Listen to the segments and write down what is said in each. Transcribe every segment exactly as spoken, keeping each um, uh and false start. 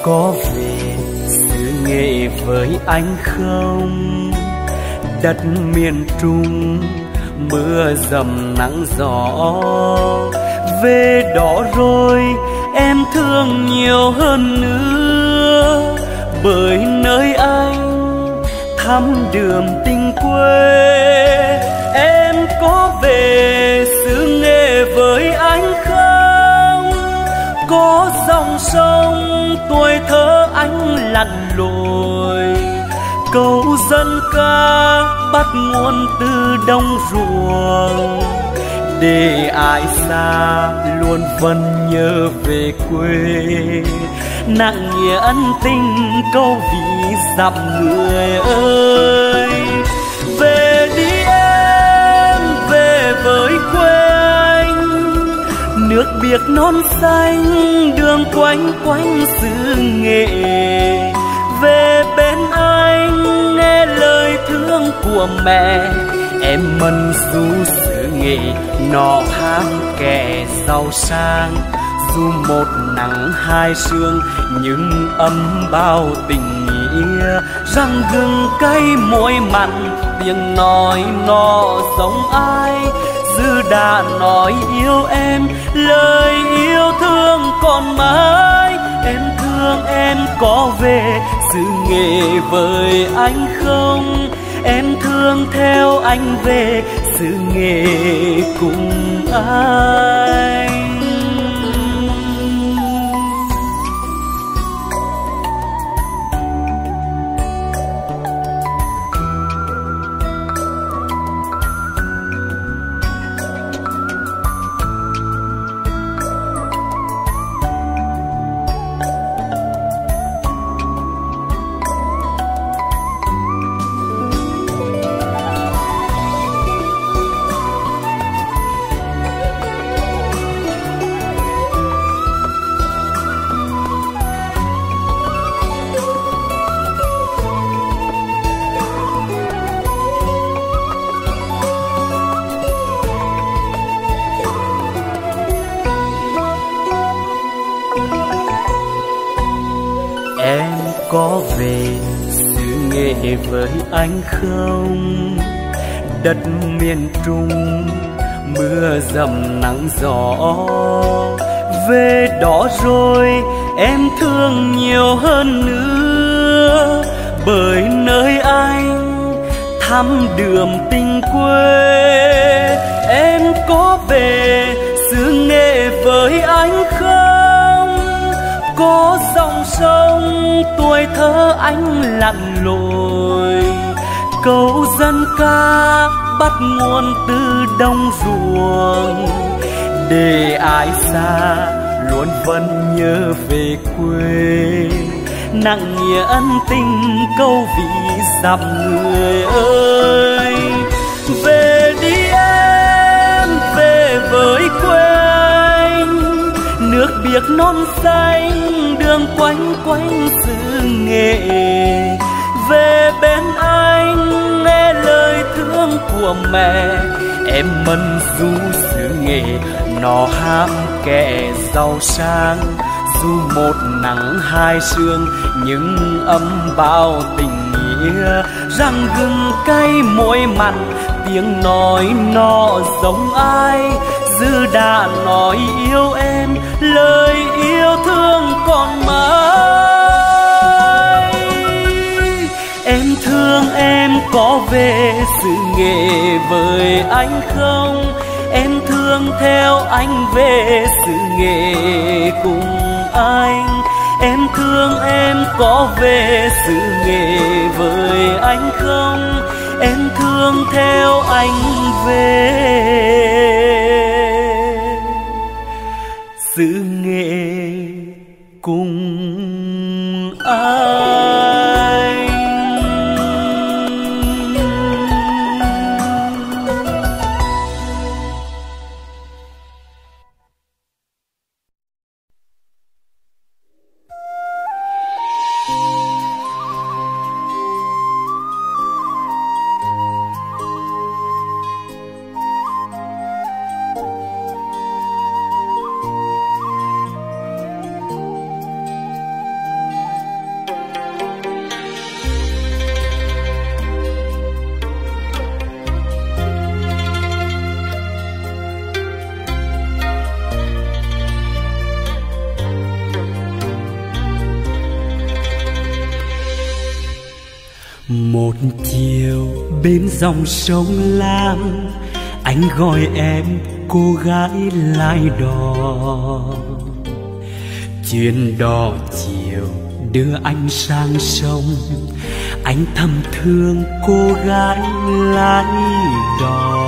có về xứ Nghệ với anh không? Đất miền Trung mưa dầm nắng gió, về đó rồi em thương nhiều hơn nữa, bởi nơi anh thăm đường tình quê. Em có về xứ Nghệ với anh không? Có dòng sông tuổi thơ anh lặn lội, câu dân ca bắt nguồn từ đồng ruộng, để ai xa luôn vẫn nhớ về quê. Nặng nghĩa ân tình câu ví dặm người ơi. Về đi em, về với quê anh, nước biếc non xanh đường quanh quanh xứ Nghệ. Về bên anh nghe lời thương của mẹ, em mân du xứ Nghệ nọ ham kẻ giàu sang. Dù một nắng hai sương nhưng ấm bao tình nghĩa, răng gừng cay môi mặn tiếng nói nó giống ai. Dư đã nói yêu em, lời yêu thương còn mãi. Em thương em có về xứ Nghệ với anh không? Em thương theo anh về xứ Nghệ cùng anh. Có về xứ Nghệ với anh không? Đất miền Trung mưa dầm nắng gió, về đó rồi em thương nhiều hơn nữa, bởi nơi anh thăm đường tình quê. Em có về xứ Nghệ với anh không? Có dòng sông tuổi thơ anh lặn lội, câu dân ca bắt nguồn từ đồng ruộng, để ai xa luôn vẫn nhớ về quê. Nặng nghĩa ân tình câu ví dặm người ơi. Về đi em, về với quê anh, nước biếc non xanh đường quanh quanh xứ Nghệ. Về bên anh nghe lời thương của mẹ, em mân du xứ Nghệ nó ham kẻ giàu sang. Dù một nắng hai sương nhưng ấm bao tình nghĩa, răng gừng cay môi mặn tiếng nói nó giống ai. Dư đã nói yêu em, lời yêu thương còn mãi. Em thương em có về xứ Nghệ với anh không? Em thương theo anh về xứ Nghệ cùng anh. Em thương em có về xứ Nghệ với anh không? Em thương theo anh về xứ Nghệ cùng anh. chiều bên dòng sông Lam, anh gọi em cô gái lái đò. Chuyến đò chiều đưa anh sang sông, anh thầm thương cô gái lái đò.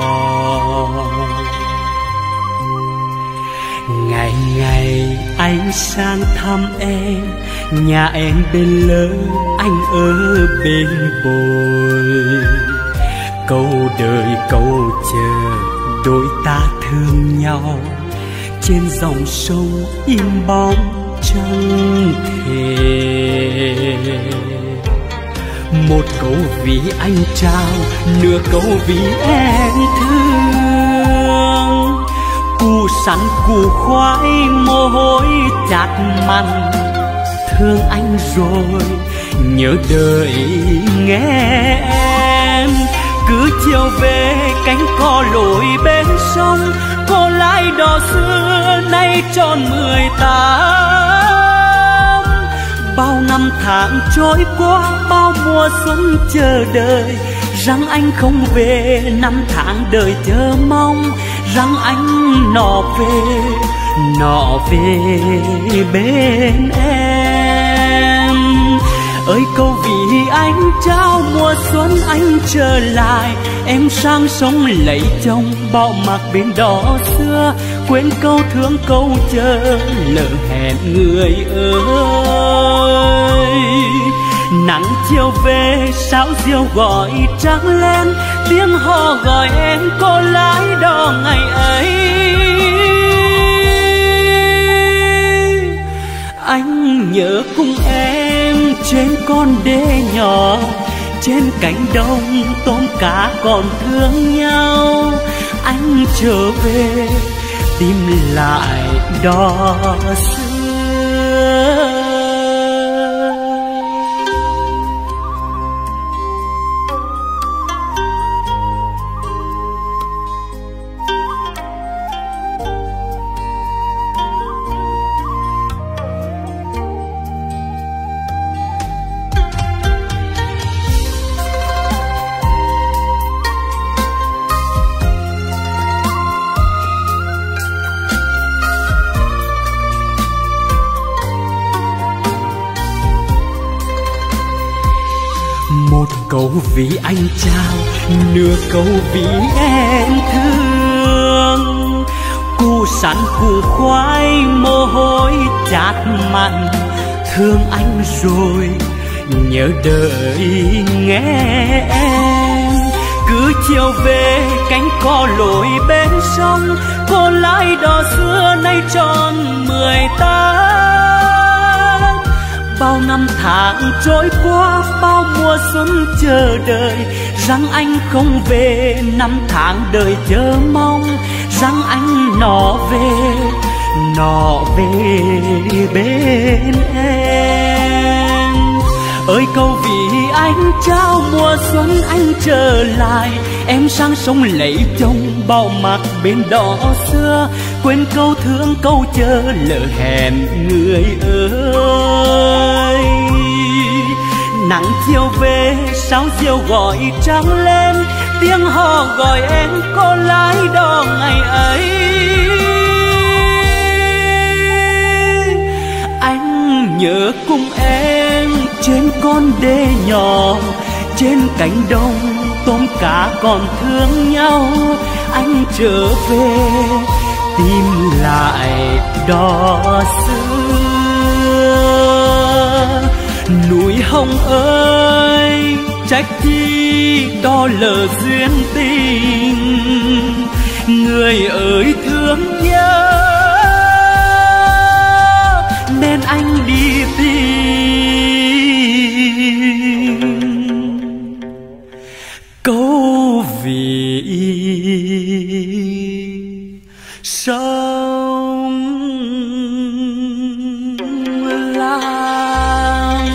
Ngày ngày anh sang thăm em, nhà em bên lớn, anh ở bên bồi. Câu đời câu chờ đôi ta thương nhau, trên dòng sông im bóng trăng thề. Một câu vì anh trao, nửa câu vì em thương. Củ sắn củ khoai mồ hôi chát mặn, thương anh rồi nhớ đời nghe em. Cứ chiều về cánh cò lội bên sông, cô lái đò xưa nay tròn mười tám. Bao năm tháng trôi qua, bao mùa xuân chờ đợi, rằng anh không về. Năm tháng đời chờ mong, rằng anh nọ về, nọ về bên em. Ơi câu vì anh trao mùa xuân anh trở lại, em sang sông lấy chồng bao mặc bên đò xưa. Quên câu thương câu chờ lỡ hẹn người ơi. Nắng chiều về sao diều gọi trắng lên, tiếng hò gọi em cô lái đò ngày ấy. Anh nhớ cùng em trên con đê nhỏ, trên cánh đồng tôm cá còn thương nhau. Anh trở về tìm lại đò xưa. Một câu vì anh trao, nửa câu vì em thương. Củ sắn củ khoai mồ hôi chát mặn, thương anh rồi nhớ đời nghe em. Cứ chiều về cánh cò lội bên sông, cô lái đò xưa nay tròn mười tám. Bao năm tháng trôi qua, bao mùa xuân chờ đợi, rằng anh không về. Năm tháng đời chờ mong, rằng anh nọ về, nọ về bên em. Ơi câu vì anh trao mùa xuân anh trở lại, em sang sông lấy chồng bao mặc bên đò xưa. Quên câu thương câu chờ lỡ hẹn người ơi. Nắng chiều về sao diều gọi trắng lên, tiếng hò gọi em cô lái đò ngày ấy. Anh nhớ cùng em trên con đê nhỏ, trên cánh đồng tôm cá còn thương nhau. Anh trở về tìm lại đò xưa. Núi Hồng ơi trách chi đò lỡ duyên tình, người ơi thương nhớ nên anh đi tìm. Câu vì sông Lam.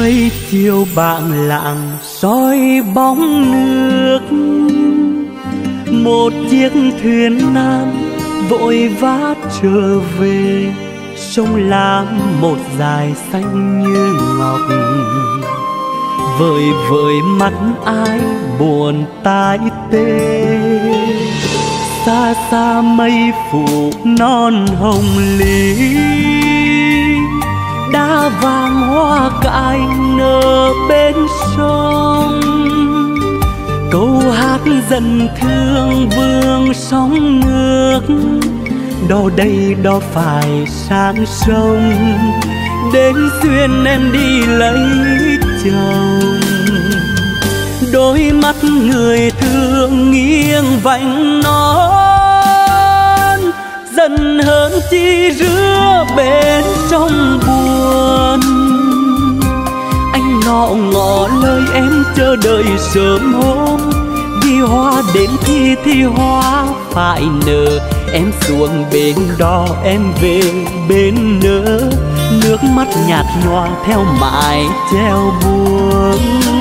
Mây chiều bảng lạng soi bóng nước, một chiếc thuyền nan vội vã trở về. Sông Lam một dải xanh như ngọc, vời vợi mắt ai buồn tai tê. Xa xa mây phủ non hồng lý, đá vàng hoa cải nở bên sông. Câu hát dần thương vương sóng nước, đò đây đò phải sang sông. Đến duyên em đi lấy chồng, đôi mắt người thương nghiêng vành non. Dần hơn chi rứa bên trong buồn, anh ngọ ngọ lời em chờ đợi sớm hôm. Vì hoa đến thì thì hoa phải nở, em xuống bên đó em về bên nỡ. Nước mắt nhạt nhòa theo mãi treo buồn.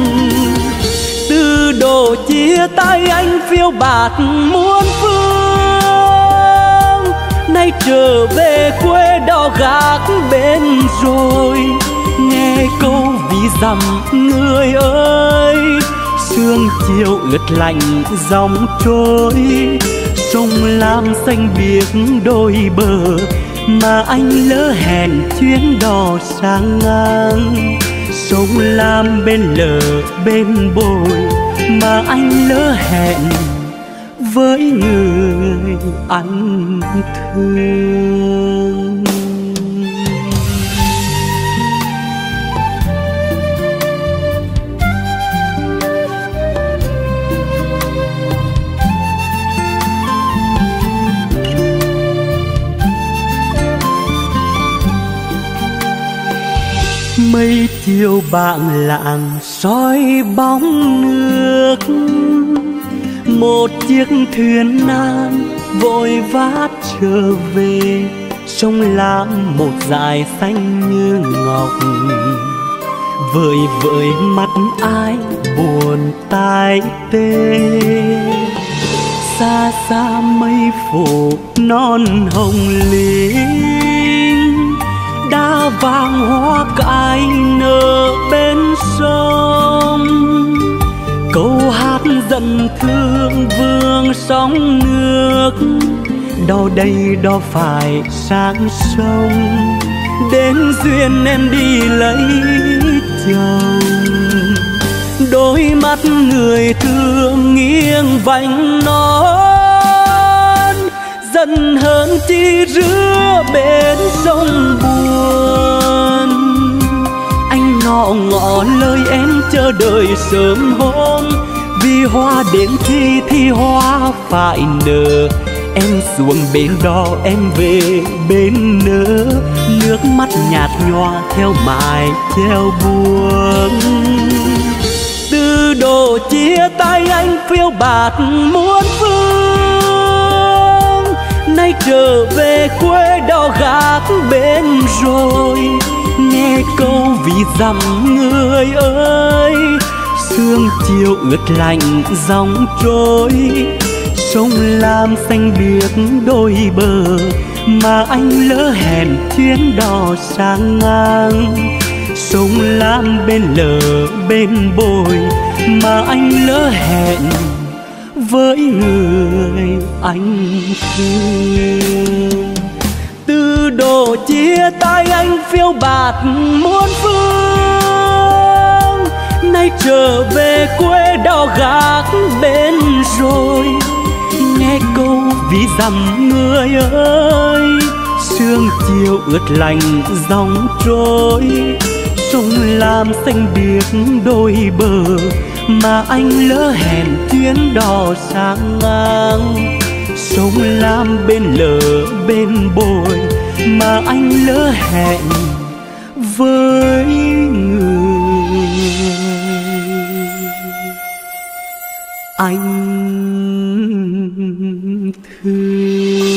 Từ độ chia tay anh phiêu bạt muôn phương, nay trở về quê đò gác bên rồi. Nghe câu ví dặm người ơi, sương chiều ướt lạnh dòng trôi. Sông Lam xanh biếc đôi bờ, mà anh lỡ hẹn chuyến đò sang ngang. Sông Lam bên lờ bên bồi, mà anh lỡ hẹn với người anh thương. Mây chiều bảng lạng soi bóng nước, một chiếc thuyền nan vội vã trở về. Sông Lam một dải xanh như ngọc, vời vợi mắt ai buồn tai tê. Xa xa mây phủ non hồng linh, đá vàng hoa cải nở bên sông. Câu hát dần thương vương sóng nước, đò đây đò phải sang sông. Đến duyên em đi lấy chồng, đôi mắt người thương nghiêng vành non. Dần hơn chi rứa bên sông buồn, anh ngọ ngọ lời em chờ đợi sớm hôm. Vì hoa đến thì thì hoa phải nở, em xuống bên đó em về bên nỡ. Nước mắt nhạt nhòa theo mãi treo buồn. Từ độ chia tay anh phiêu bạt muôn phương, nay trở về quê đò gác bên rồi. Nghe câu ví dặm người ơi, sương chiều ướt lạnh dòng trôi. Sông Lam xanh biếc đôi bờ, mà anh lỡ hẹn chuyến đò sang ngang. Sông Lam bên lờ bên bồi, mà anh lỡ hẹn với người anh thương. Từ độ chia tay anh phiêu bạt muôn phương, nay trở về quê đò gác bên rồi. Nghe câu ví dặm người ơi, sương chiều ướt lạnh dòng trôi. Sông Lam xanh biếc đôi bờ, mà anh lỡ hẹn chuyến đò sang ngang. Sông Lam bên lờ bên bồi, mà anh lỡ hẹn với người anh thương.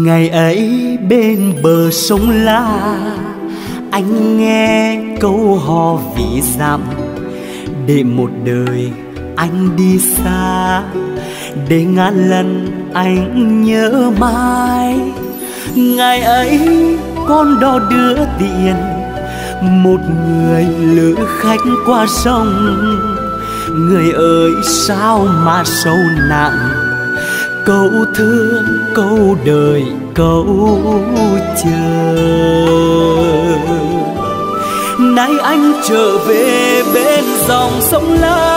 Ngày ấy bên bờ sông La, anh nghe câu hò ví dặm. Để một đời anh đi xa, để ngàn lần anh nhớ mãi. Ngày ấy con đò đưa tiền, một người lữ khách qua sông. Người ơi sao mà sâu nặng, câu thương câu đời câu chờ. Nay anh trở về bên dòng sông La,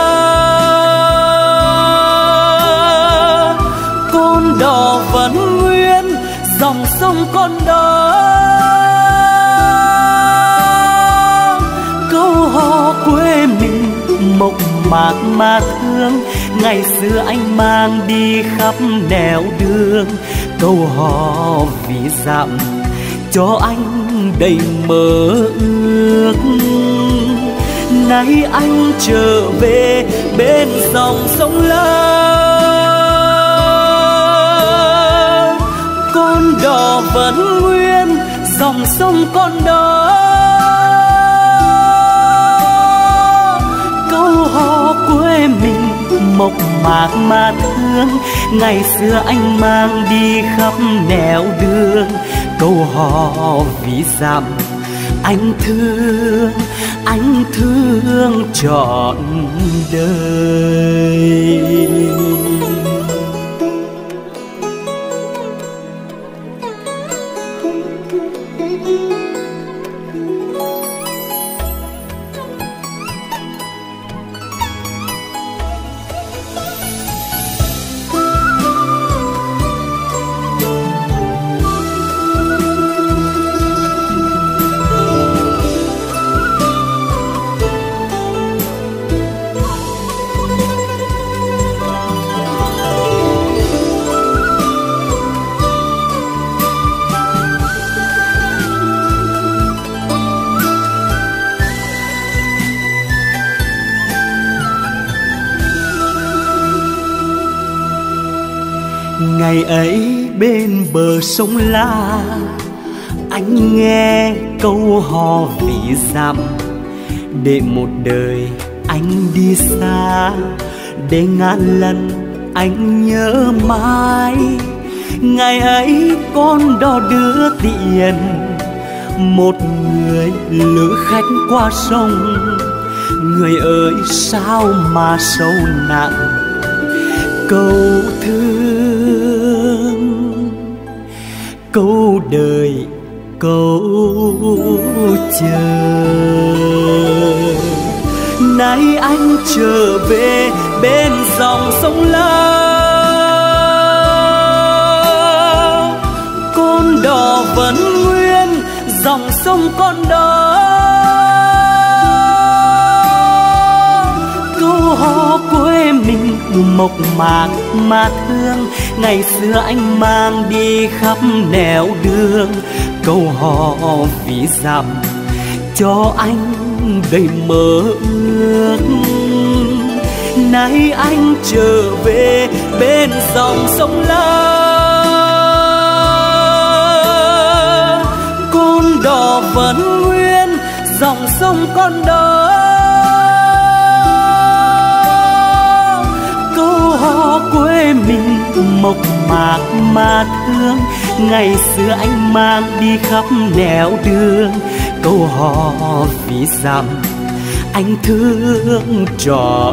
con đò vẫn nguyên, dòng sông con đó. Câu hò quê mình mộc mạc mà thương, ngày xưa anh mang đi khắp nẻo đường. Câu hò ví dặm cho anh đầy mơ ước. Nay anh trở về bên dòng sông La, con đò vẫn nguyên, dòng sông con đó. Câu hò quê mình mộc mạc mà thương, ngày xưa anh mang đi khắp nẻo đường. Câu hò ví dặm anh thương, anh thương trọn đời. Ngày ấy bên bờ sông La, anh nghe câu hò ví dặm. Để một đời anh đi xa, để ngàn lần anh nhớ mãi. Ngày ấy con đò đưa tiền, một người lữ khách qua sông. Người ơi sao mà sâu nặng, câu thương câu đời câu chờ. Nay anh trở về bên dòng sông La, con đò vẫn nguyên, dòng sông con đó. Câu hò quê mình mộc mạc mà thương, ngày xưa anh mang đi khắp nẻo đường. Câu hò ví dặm cho anh đầy mơ ước. Nay anh trở về bên dòng sông La, con đò vẫn nguyên, dòng sông con đó. Quê mình mộc mạc mà thương, ngày xưa anh mang đi khắp nẻo đường. Câu hò ví dặm anh thương trọn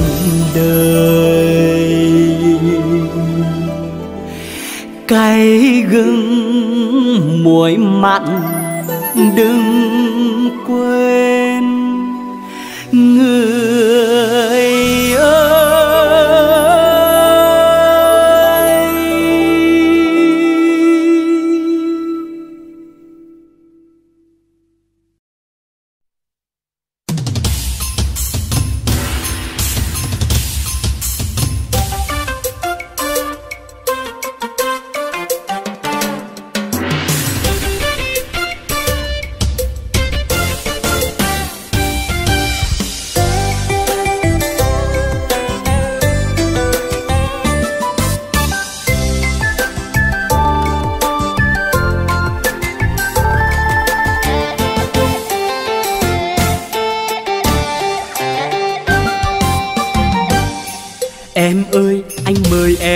đời. Cay gừng muối mặn đừng quên, người ơi.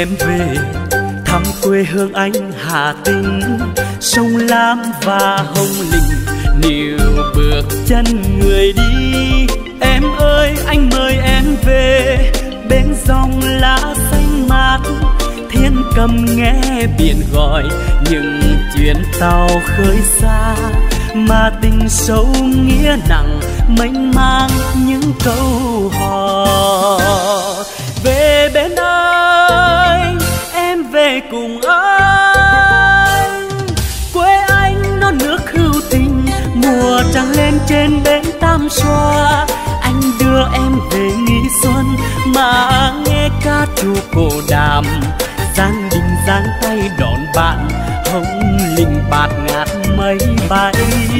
em về thăm quê hương anh Hà Tĩnh, sông Lam và Hồng Linh níu bước chân người đi. Em ơi anh mời em về bên dòng lá xanh mát, thiên cầm nghe biển gọi những chuyến tàu khơi xa, mà tình sâu nghĩa nặng mênh mang những câu hò. Về bên anh, em về cùng anh, quê anh non nước hữu tình, mùa trăng lên trên bến Tam Xoa. Anh đưa em về Nghi Xuân mà nghe ca trù cổ đàm, Giang Đình giang tay đón bạn, Hồng Linh bạt ngát mây bay.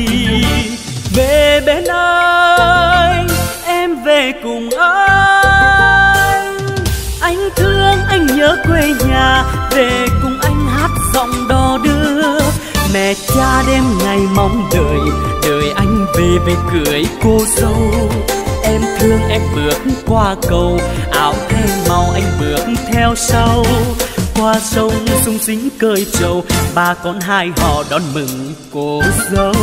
Về bên anh, em về cùng anh, anh thương anh nhớ quê nhà, về cùng anh hát giọng đò đưa. Mẹ cha đêm ngày mong đợi, đợi anh về về cưới cô dâu. Em thương em bước qua cầu, áo thêm màu anh bước theo sau. Qua sông sung sính cơi trầu, ba con hai họ đón mừng cô dâu.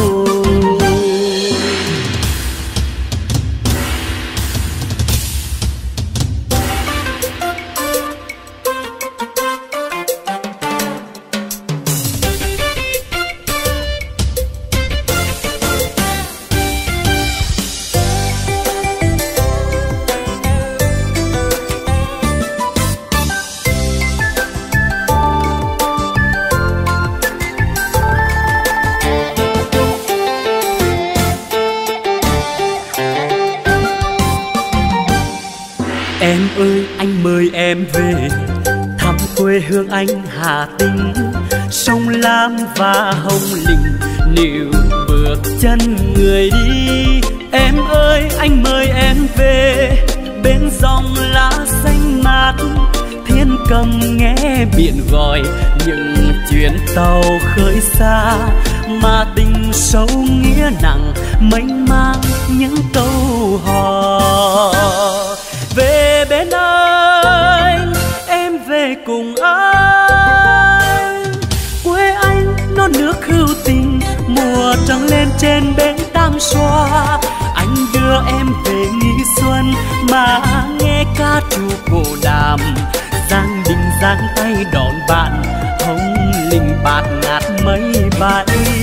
Em ơi anh mời em về thăm quê hương anh Hà Tĩnh, sông Lam và Hồng Linh níu bước chân người đi. Em ơi anh mời em về bên dòng lá xanh mát, thiên cầm nghe biển gọi những chuyến tàu khơi xa, mà tình sâu nghĩa nặng mênh mang những câu hò. Về bên anh, em về cùng anh, quê anh non nước hữu tình, mùa trăng lên trên bến Tam Xoa. Anh đưa em về Nghi Xuân mà nghe ca trù cổ đàm, Giang Đình giang tay đón bạn, Hồng Linh bạt ngát mây bay.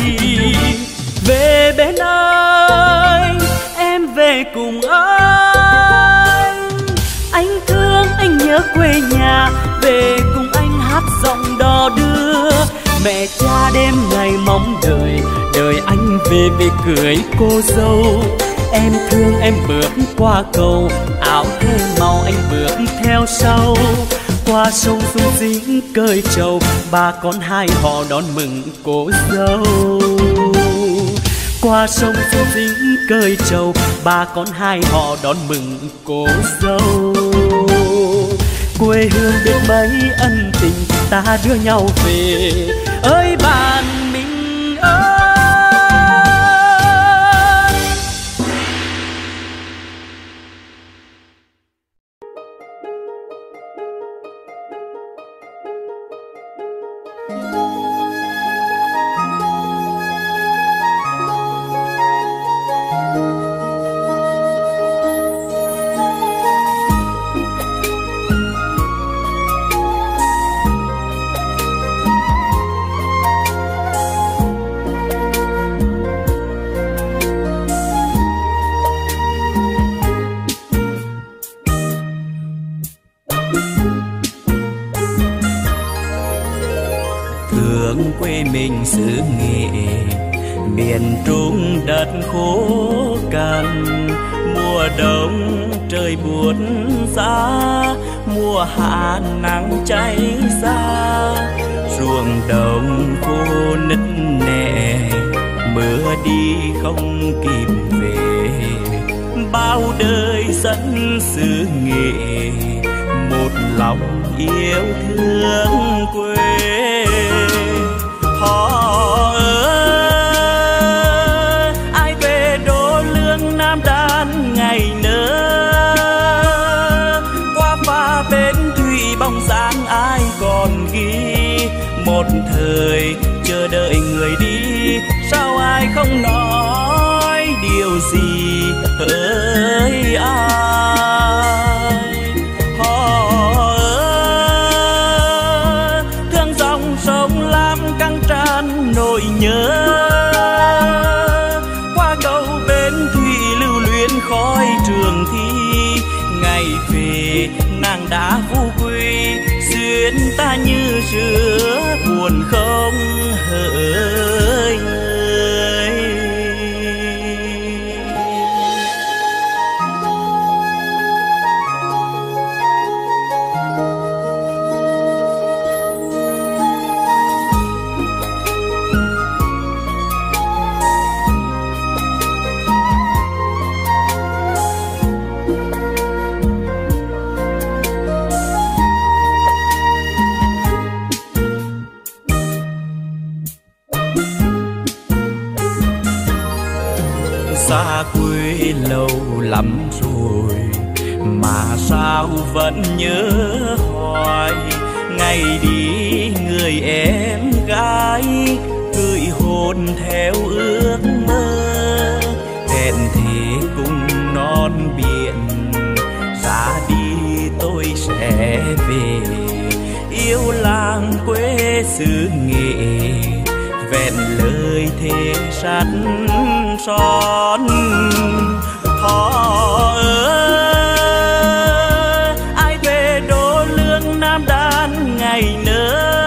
Về bên anh, em về cùng anh, anh thương anh nhớ quê nhà, về cùng anh hát giọng đò đưa. Mẹ cha đêm ngày mong đợi, đợi anh về về cưới cô dâu. Em thương em bước qua cầu, áo thêm màu anh bước theo sau. Qua sông sung sính cơi trầu, ba con hai họ đón mừng cô dâu. Qua sông sung sính cơi trầu, ba con hai họ đón mừng cô dâu. Quê hương biết mấy ân tình, ta đưa nhau về ơi bạn mình ơi. Quê mình xứ Nghệ, miền Trung đất khô cằn. Mùa đông trời buốt giá, mùa hạ nắng cháy xa. Ruộng đồng khô nứt nẻ, mưa đi không kịp về. Bao đời dân xứ Nghệ, một lòng yêu thương quê. Họ ơi, ai về đô lương Nam Đan ngày nỡ, qua pha bến thủy bóng dáng ai ai không nói điều gì hỡi ai. Họ ơi, thương dòng sông Lam căng tràn nỗi nhớ, qua cầu bến thủy lưu luyến khói trường thi. Ngày về nàng đã vu quy, duyên ta như xưa buồn không hỡi người. Xa quê lâu lắm rồi mà sao vẫn nhớ hoài. Ngày đi người em gái gửi hôn theo ước mơ, hẹn thề cùng non biển ra đi tôi sẽ về. Yêu làng quê xứ Nghệ vẹn lời thề sắt son. Họ ơi, ai về đô lương Nam Đan ngày nỡ,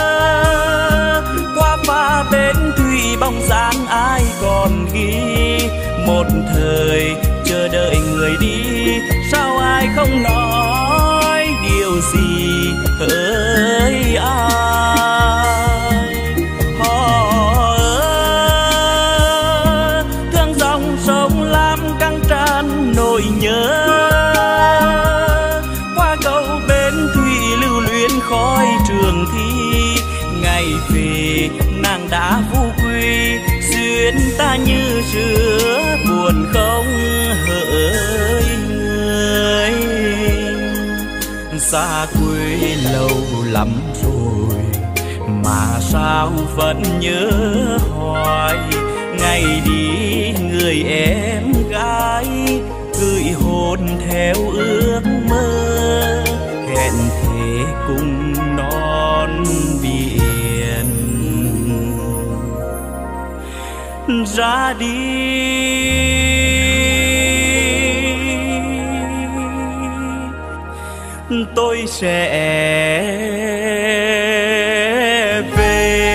qua pha bến thủy bóng dáng ai còn ghi. Một thời chờ đợi người đi, sao ai không nói điều gì hỡi ai. Nỗi nhớ, qua cầu bến thủy lưu luyến khói trường thi. Ngày về nàng đã vu quy, duyên ta như xưa buồn không hỡi người. Xa quê lâu lắm rồi mà sao vẫn nhớ hoài. Ngày đi người em gái gửi hôn theo ước mơ, hẹn thề cùng non biển ra đi. Tôi sẽ về.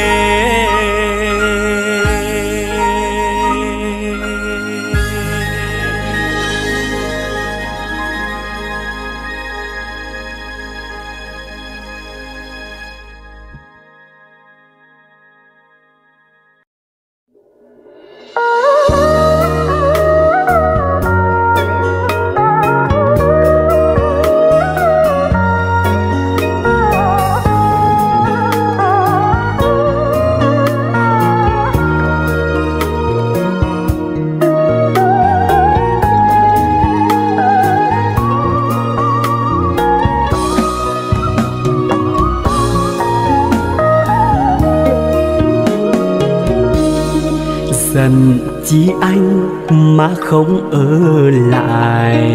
Giận chi anh mà không ở lại,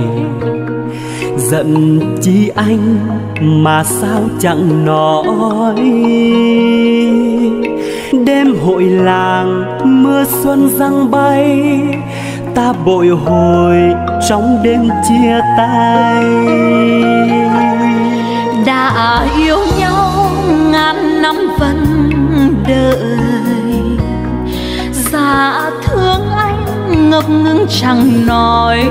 giận chi anh mà sao chẳng nói. Đêm hội làng mưa xuân giăng bay, ta bồi hồi trong đêm chia tay. Đã yêu nhau ngàn năm vẫn đợi, xa thương anh ngập ngừng chẳng nói.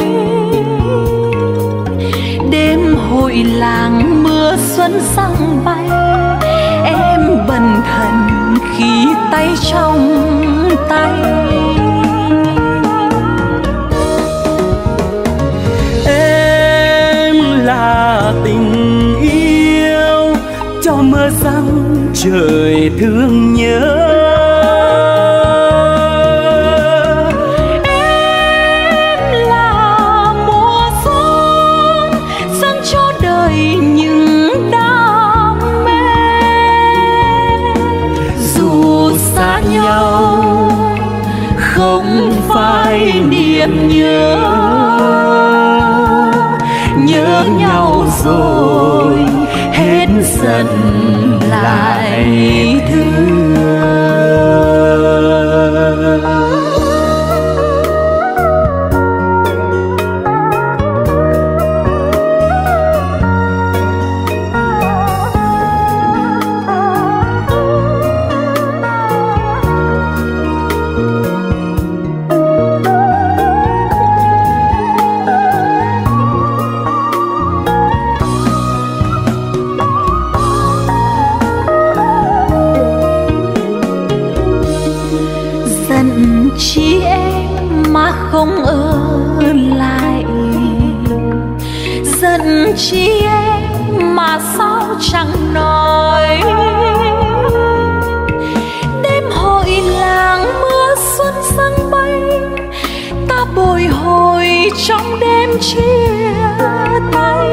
Đêm hội làng mưa xuân giăng bay, em bần thần khi tay trong tay. Em là tình yêu cho mưa giăng trời thương nhớ. Xa nhau dần phai niềm nhớ, nhớ nhau rồi hết dần lại thương. Chỉ em mà không ở lại, giận chỉ em mà sao chẳng nói. Đêm hội làng mưa xuân sang bay, ta bồi hồi trong đêm chia tay.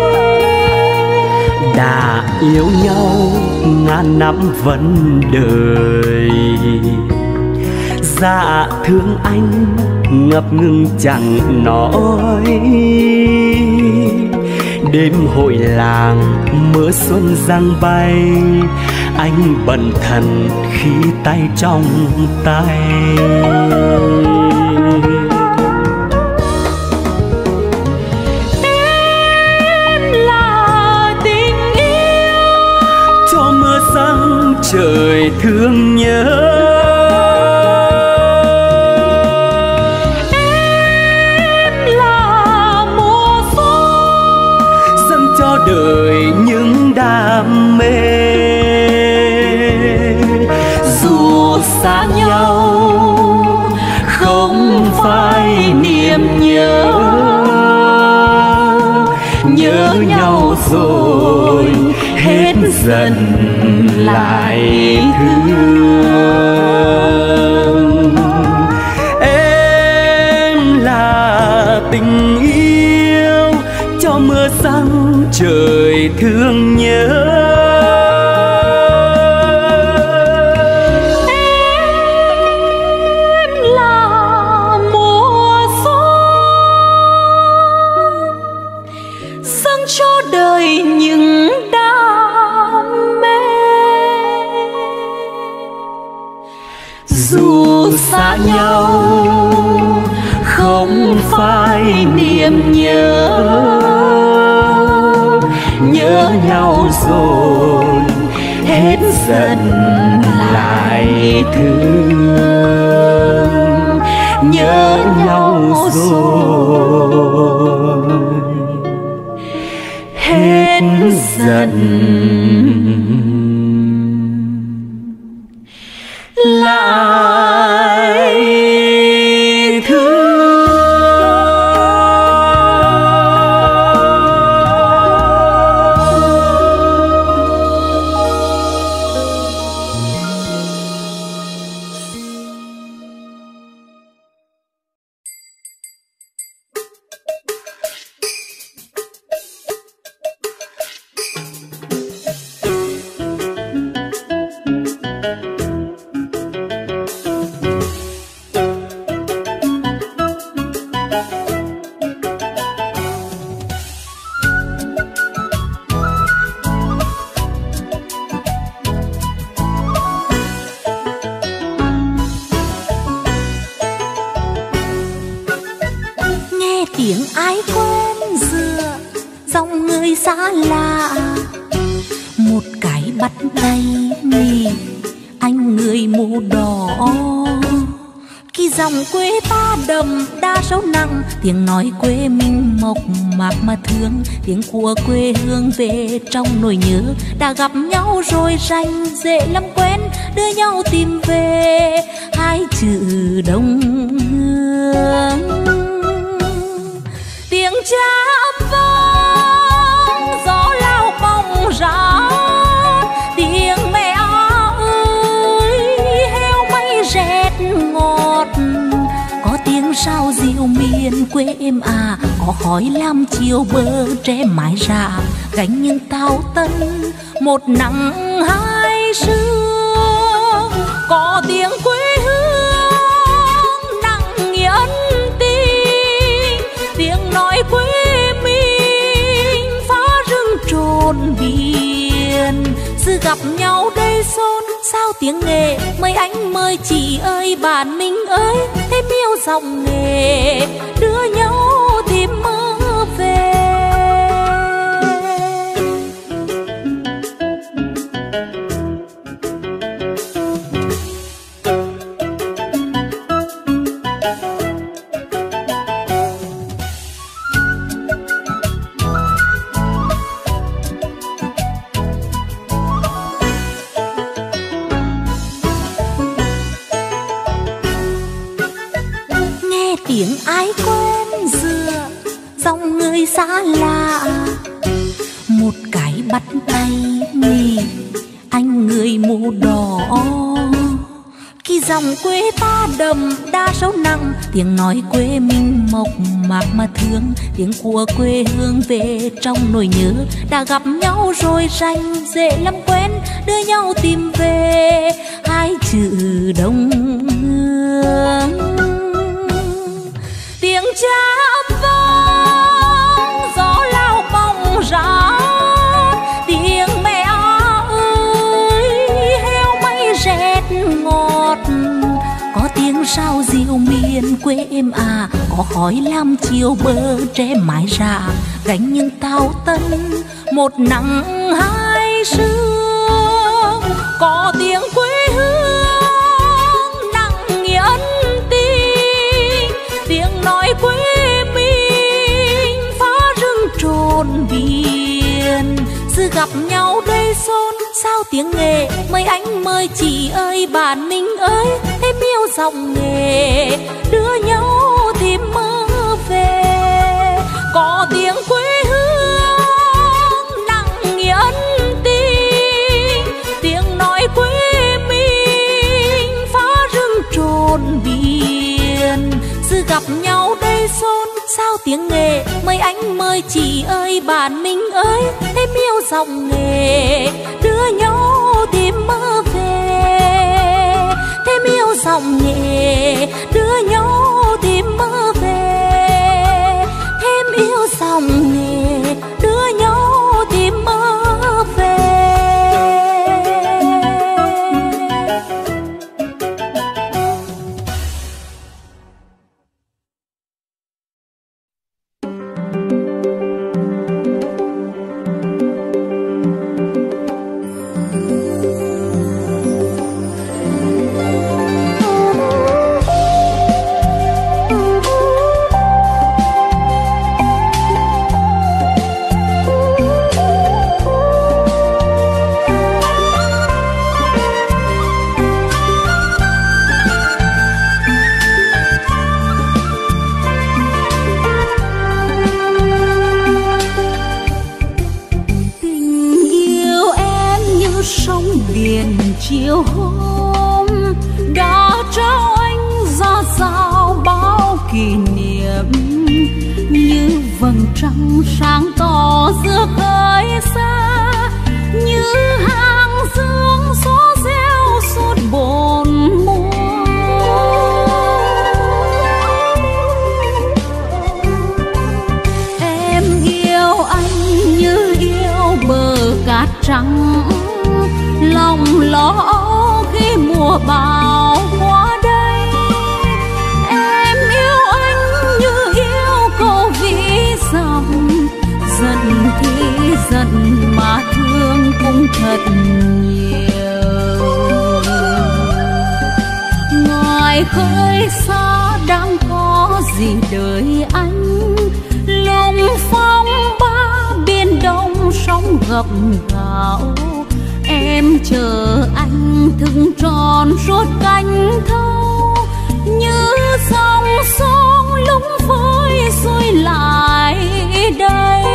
Đã yêu nhau ngàn năm vẫn đời, dạ thương anh ngập ngừng chẳng nói. Đêm hội làng mưa xuân giăng bay, anh bần thần khi tay trong tay. Em là tình yêu cho mưa giăng trời thương nhớ. Đời những đam mê, dù xa nhau không phai niềm nhớ, nhớ nhau rồi hết dần lại thương. Em là tình yêu cho mưa giăng trời thương nhớ. Em là mùa xuân dâng cho đời những đam mê, dù xa nhau không phai niềm nhớ, nhớ nhau rồi hết dần lại thương. Nhớ nhau rồi hết dần lại thương. tiếng ai quen dựa dòng người xa lạ, một cái bắt tay mì anh người mù đỏ. Khi dòng quê ta đậm đa sâu nặng, tiếng nói quê mình mộc mạc mà thương, tiếng của quê hương về trong nỗi nhớ. Đã gặp nhau rồi rành dễ lắm quen, đưa nhau tìm về hai chữ đồng hương. Tiếng chắp vang gió lao bóng rát, tiếng mẹ ơi heo may rét ngọt. Có tiếng sao diều miền quê em à, có khói lam chiều bờ tre mái rạ, gánh những tao tân một nắng hai sương. Có tiếng quê hương nặng gặp nhau đây xôn xao tiếng nghề. Mời anh mời chị ơi bạn mình ơi, thêm yêu dòng nghề đưa nhau tìm mơ về. Tiếng ai quen dựa dòng người xa lạ, một cái bắt tay nhỉ anh người mũ đỏ. Khi dòng quê ta đậm đa sâu nặng, tiếng nói quê mình mộc mạc mà thương, tiếng của quê hương về trong nỗi nhớ. Đã gặp nhau rồi rành dễ lắm quen, đưa nhau tìm về hai chữ đồng hương. Tiếng cha vang gió lao bóng rát, tiếng mẹ ơi heo may rét ngọt. Có tiếng sao diều miền quê em à, có khói lam chiều bờ tre mái rạ, gánh những tao tân một nắng hai sương. Có tiếng quê hương nặng nghĩa ân tình, tiếng nói quê mình phá rừng trồn biển. Sự gặp nhau đây xôn xao tiếng nghề, mời anh mời chị ơi bạn mình ơi, thêm yêu dòng nghề đưa nhau tìm mơ về. Có tiếng quê hương nặng nghĩa ân tình, tiếng nói quê mình phá rừng trồn biển. Sự gặp nhau đây xôn xao tiếng nghề, mời anh mời chị ơi bạn mình ơi, thêm yêu dòng nghề đưa nhau tìm mơ về. Thêm yêu dòng nghề đưa nhau tìm mơ về. Thêm yêu dòng nghề đưa nhau tìm mơ về. Chiều hôm đã trao anh ra sao bao kỷ niệm, như vầng trăng sáng tỏ giữa khơi xa, như hàng dương gió reo suốt bốn mùa. Em yêu anh như yêu bờ cát trắng, lòng lo khi mùa bão qua đây. Em yêu anh như yêu câu vĩ dặm, giận thì giận mà thương cũng thật nhiều. Ngoài khơi xa đang có gì đợi anh, lùng phong ba biển đông sóng gập gạo. Em chờ anh thức tròn suốt canh thâu, như dòng sông lúng vơi xuôi lại đây.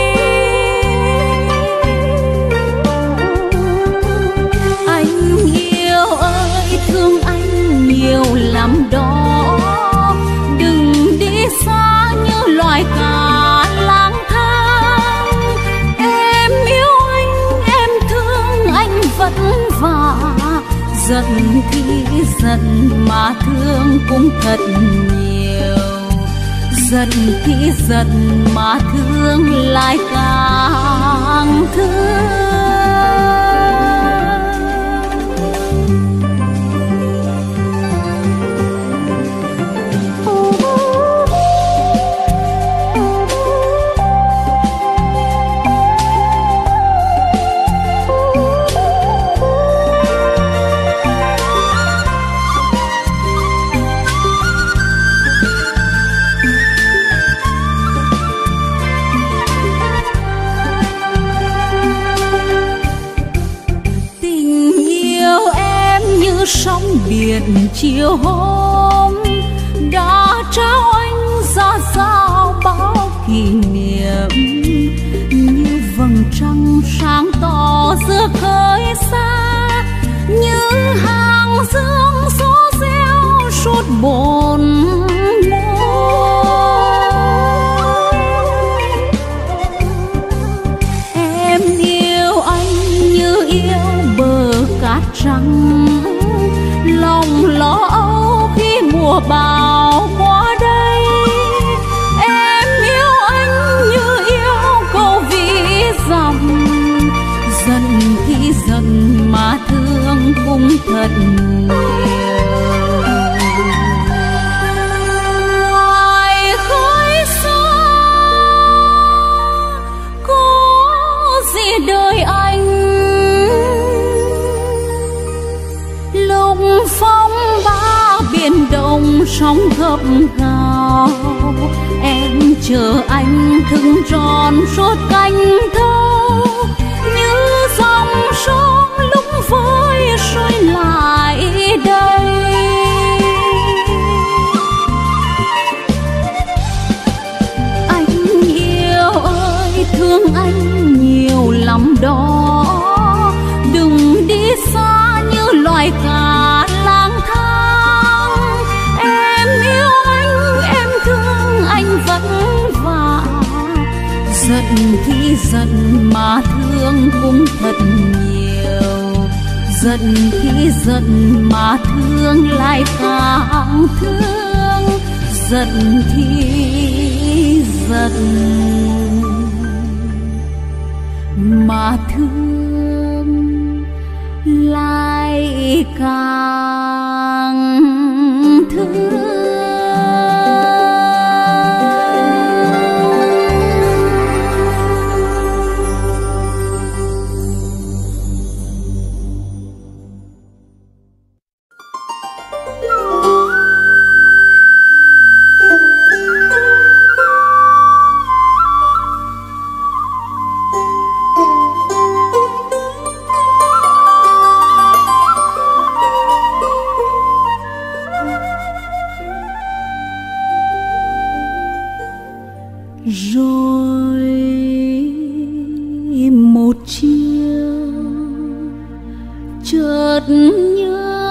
Anh yêu ơi thương anh nhiều lắm đó, đừng đi xa như loài cá lang thang. Em yêu anh em thương anh vất vả, giận thì giận mà thương cũng thật nhiều. Giận thì giận mà thương lại càng thương. biển chiều hôm đã trao anh ra sao bao kỷ niệm, như vầng trăng sáng tỏ giữa khơi xa, như hàng dương số reo suốt bồn em yêu anh như yêu bờ cát trắng, lòng lo âu khi mùa bão qua đây. Em yêu anh như yêu câu ví dặm, giận khi giận mà thương cũng thật nhiều. Ngoài khói xa có gì đời anh, lúc phong ba biển động sóng gập gào, em chờ anh thừng tròn suốt canh thâu, như dòng sông lúc vơi trôi lại đây. Anh yêu ơi thương anh nhiều lắm đó, đừng đi xa như loài cá lang thang. Em yêu anh, em thương anh vất vả, giận khi giận mà thương cũng thật nhiều, giận khi giận mà thương lại càng thương, giận khi giận mà thương lại càng thương. Rồi một chiều chợt nhớ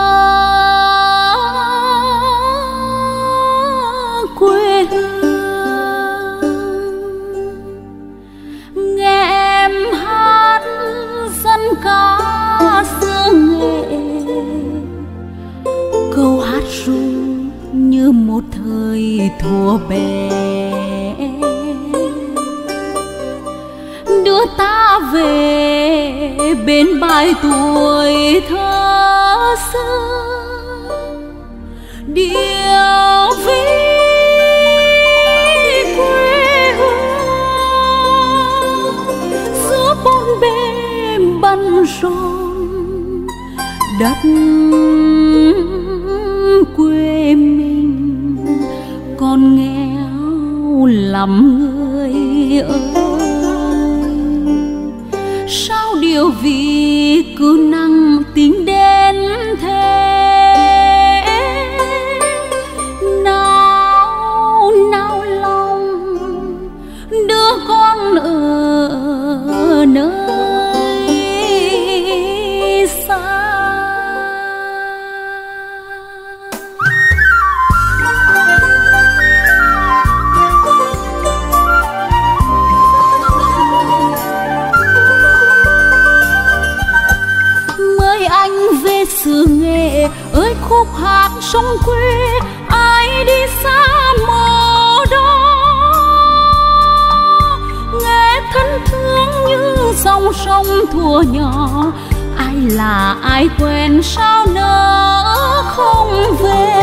quê hương, nghe em hát dân ca xưa nghệ, câu hát ru như một thời thuở bé, đưa ta về bên bãi tuổi thơ xưa. Điệu ví quê hương giữa bốn bề băn rộn, đất quê mình còn nghèo lắm người ơi. Sao điều vì cứ năng tính đến thế, nào nào lòng đưa con ở nơi xa. Xứ Nghệ ơi khúc hát sông quê, ai đi xa mồ đó, nghe thân thương như dòng sông thuở nhỏ. Ai là ai quen sao nỡ không về.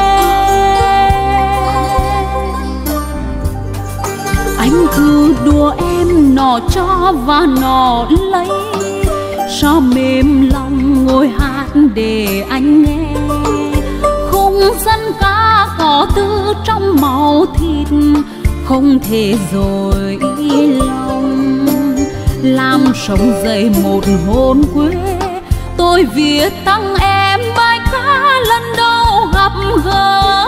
Anh cứ đùa em nọ cho và nọ lấy, sao mềm lòng ngồi hát để anh nghe. Khung dân ca có tư trong máu thịt, không thể dối lòng. Làm sống dậy một hồn quê, tôi viết tặng em bài ca gặp gỡ.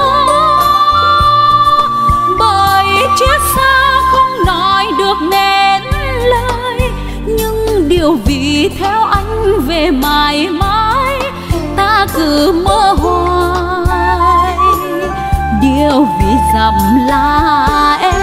Bởi chiếc xa không nói được nên lời, nhưng điều vì theo anh về mãi mãi, ta cứ mơ hoài. Điều vì dặm là em.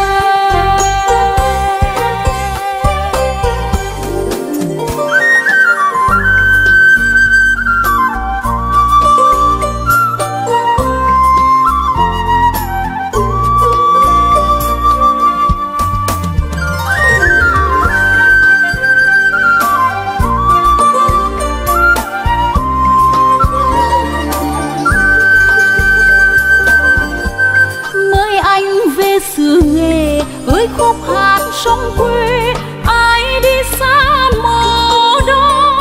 Xưa nghề ơi khúc hát sông quê, ai đi xa mồ đó.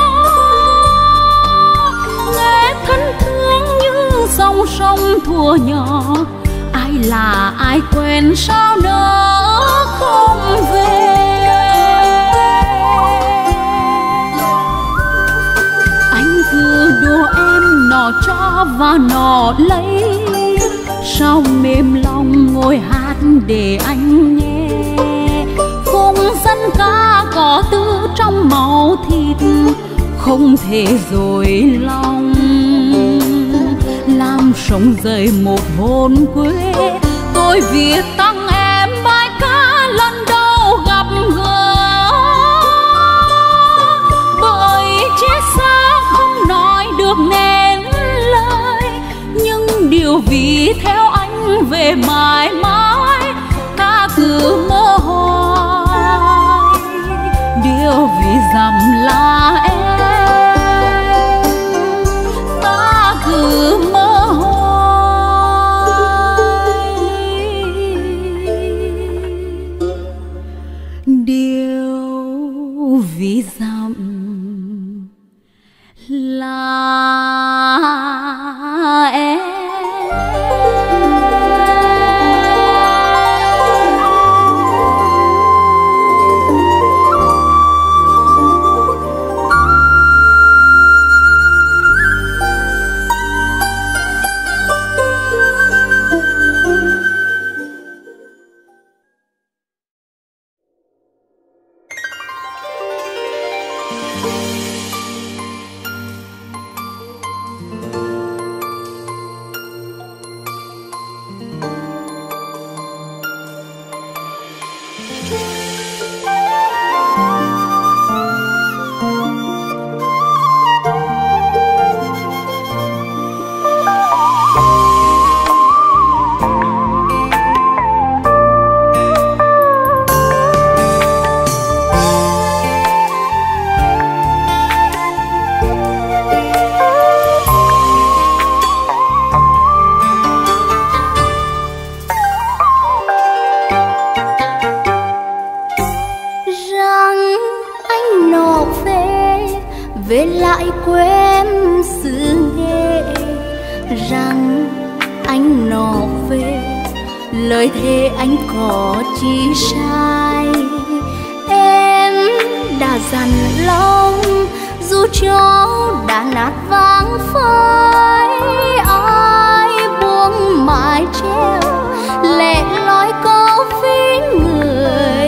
Nghe thân thương như dòng sông thuở nhỏ, ai là ai quên sao nỡ không về. Anh cứ đùa em nọ cho và nọ lấy, sao mềm lòng ngồi hát để anh nghe. Khung dân ca có tư trong máu thịt, không thể dối lòng. Làm sống dậy một hồn quê, tôi viết tặng em bài ca lần đầu gặp gỡ. Bởi chiếc xa không nói được nên lời, nhưng điều vì theo anh về mãi mãi, ta cứ mơ hoài. Điều vì dặm là em, ta cứ mơ hoài. Điều vì dặm là em. về lại quê em xứ Nghệ, rằng anh nọ về lời thề anh có chi sai. Em đã dằn lòng dù cho đã nát vang phai, ai buông mái treo lẻ loi câu phí người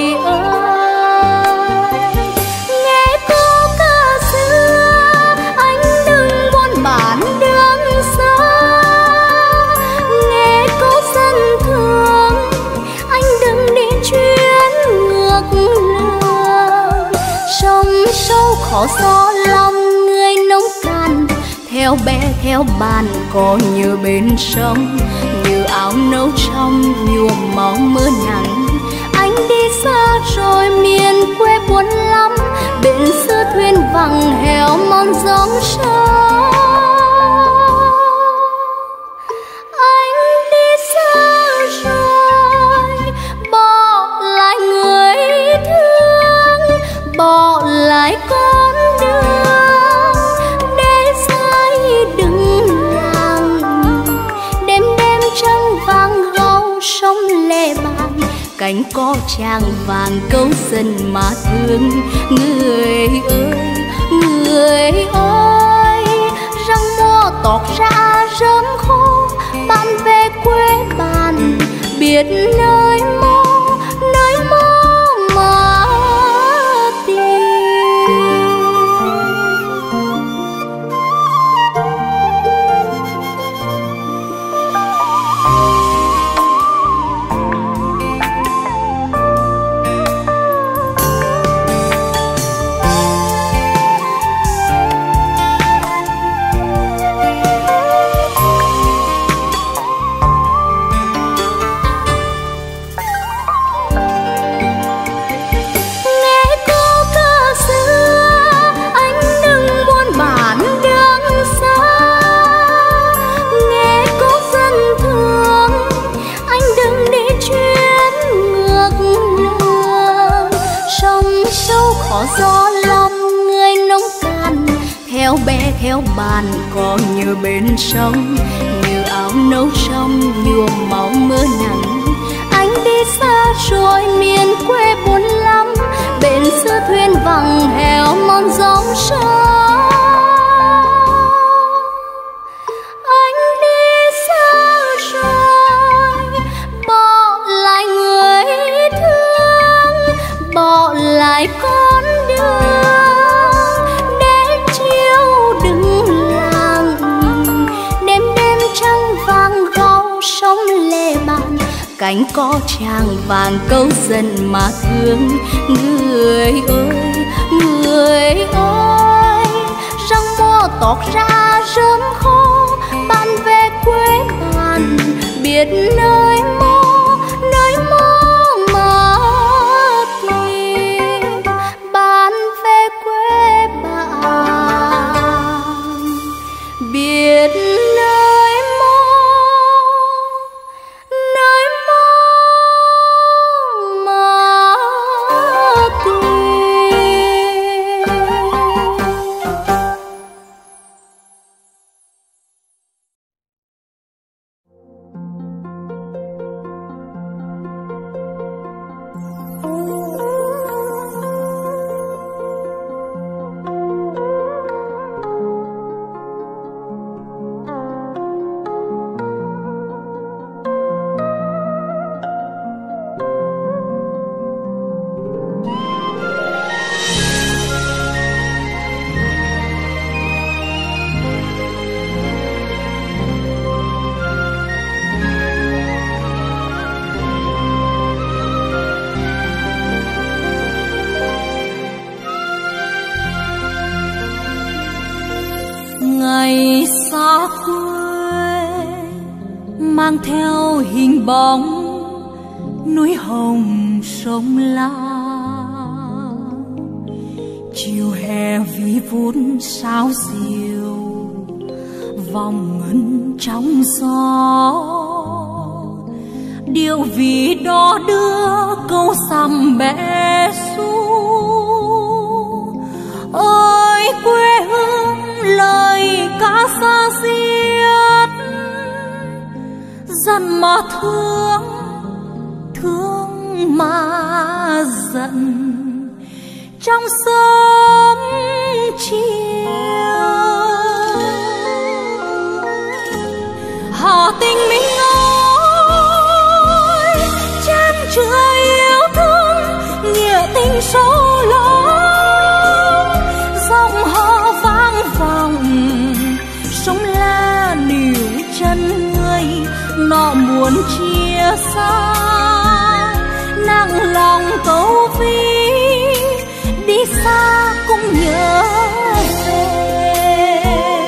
ơi. Nghe câu ca xưa anh đừng buồn bản đường xa, nghe câu dân thương anh đừng đi chuyến ngược lời. Sông sâu khó gió lòng người nông cạn, theo bé theo bàn có như bên sông, như áo nâu trong nhuộm máu mưa nắng. Anh đi xa rồi miền quê buồn lắm, bên xưa thuyền vắng heo mòn gióng sông. Anh đi xa rồi bỏ lại người thương, bỏ lại con đường để sai đừng làng. Đêm đêm trăng vàng gâu sông lệ bàn, cánh có tràng vàng câu dân mà thương. Người ơi người ơi, răng mùa tọt ra rơm khô, bạn về quê bạn biết nơi mô, nơi mô mà tìm. Gió lòng người nông cạn theo bè theo bàn, có như bên sông như áo nâu trong nhuộm máu mưa nắng. Anh đi xa rồi miền quê buồn lắm, bên xưa thuyền vắng heo mòn dòng sông. Anh đi xa rồi bỏ lại người thương, bỏ lại con để chiều đừng làng. Đêm đêm trăng vàng gau sông lề bàn, cánh có tràng vàng câu dần mà thương. Người ơi người ơi, răng mô tọt ra rơm khô, bạn về quê bạn biết nơi mô, nơi mô mà tìm. Bạn về quê bạn biết nơi mô, nơi mô mà tìm. Ngày xa quê mang theo hình bóng núi hồng sông La. Chiều hè vi vút sao diều vòng ngân trong gió. Điều vì đó đưa câu sầm bé xu. Ôi quê hương lời ca xa xiết, giận mà thương, thương mà giận. Trong sớm chiều Hà Tình mình ơi, chan chứa yêu thương nghĩa tình sâu lắng. Dòng hò vang vọng sông La níu chân người, nó muốn chia xa nặng lòng câu vi. Đi xa cũng nhớ về,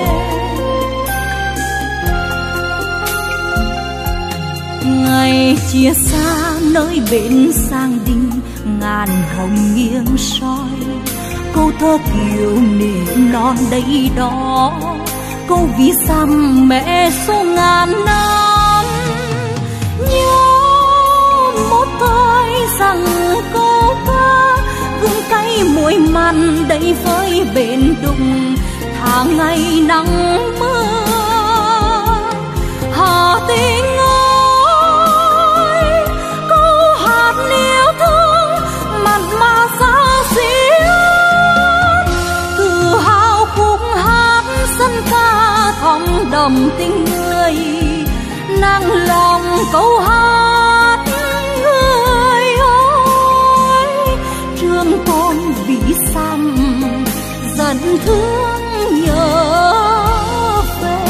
ngày chia xa nơi bên sang đình ngàn hồng nghiêng soi. Câu thơ kiều niệm non đây đó, câu ví dặm mẹ số ngàn năm. Nhớ một thời rằng câu ca gương cay muối mặn đầy với bền đụng tháng ngày nắng mưa. Hà Tình ơi, câu hát yêu thương mặn mà xa xuyên, tự hào khúc hát dân ca thòng đậm tình người. nặng lòng câu hát người ơi, trường tôn vĩ xăm dần thương nhớ về.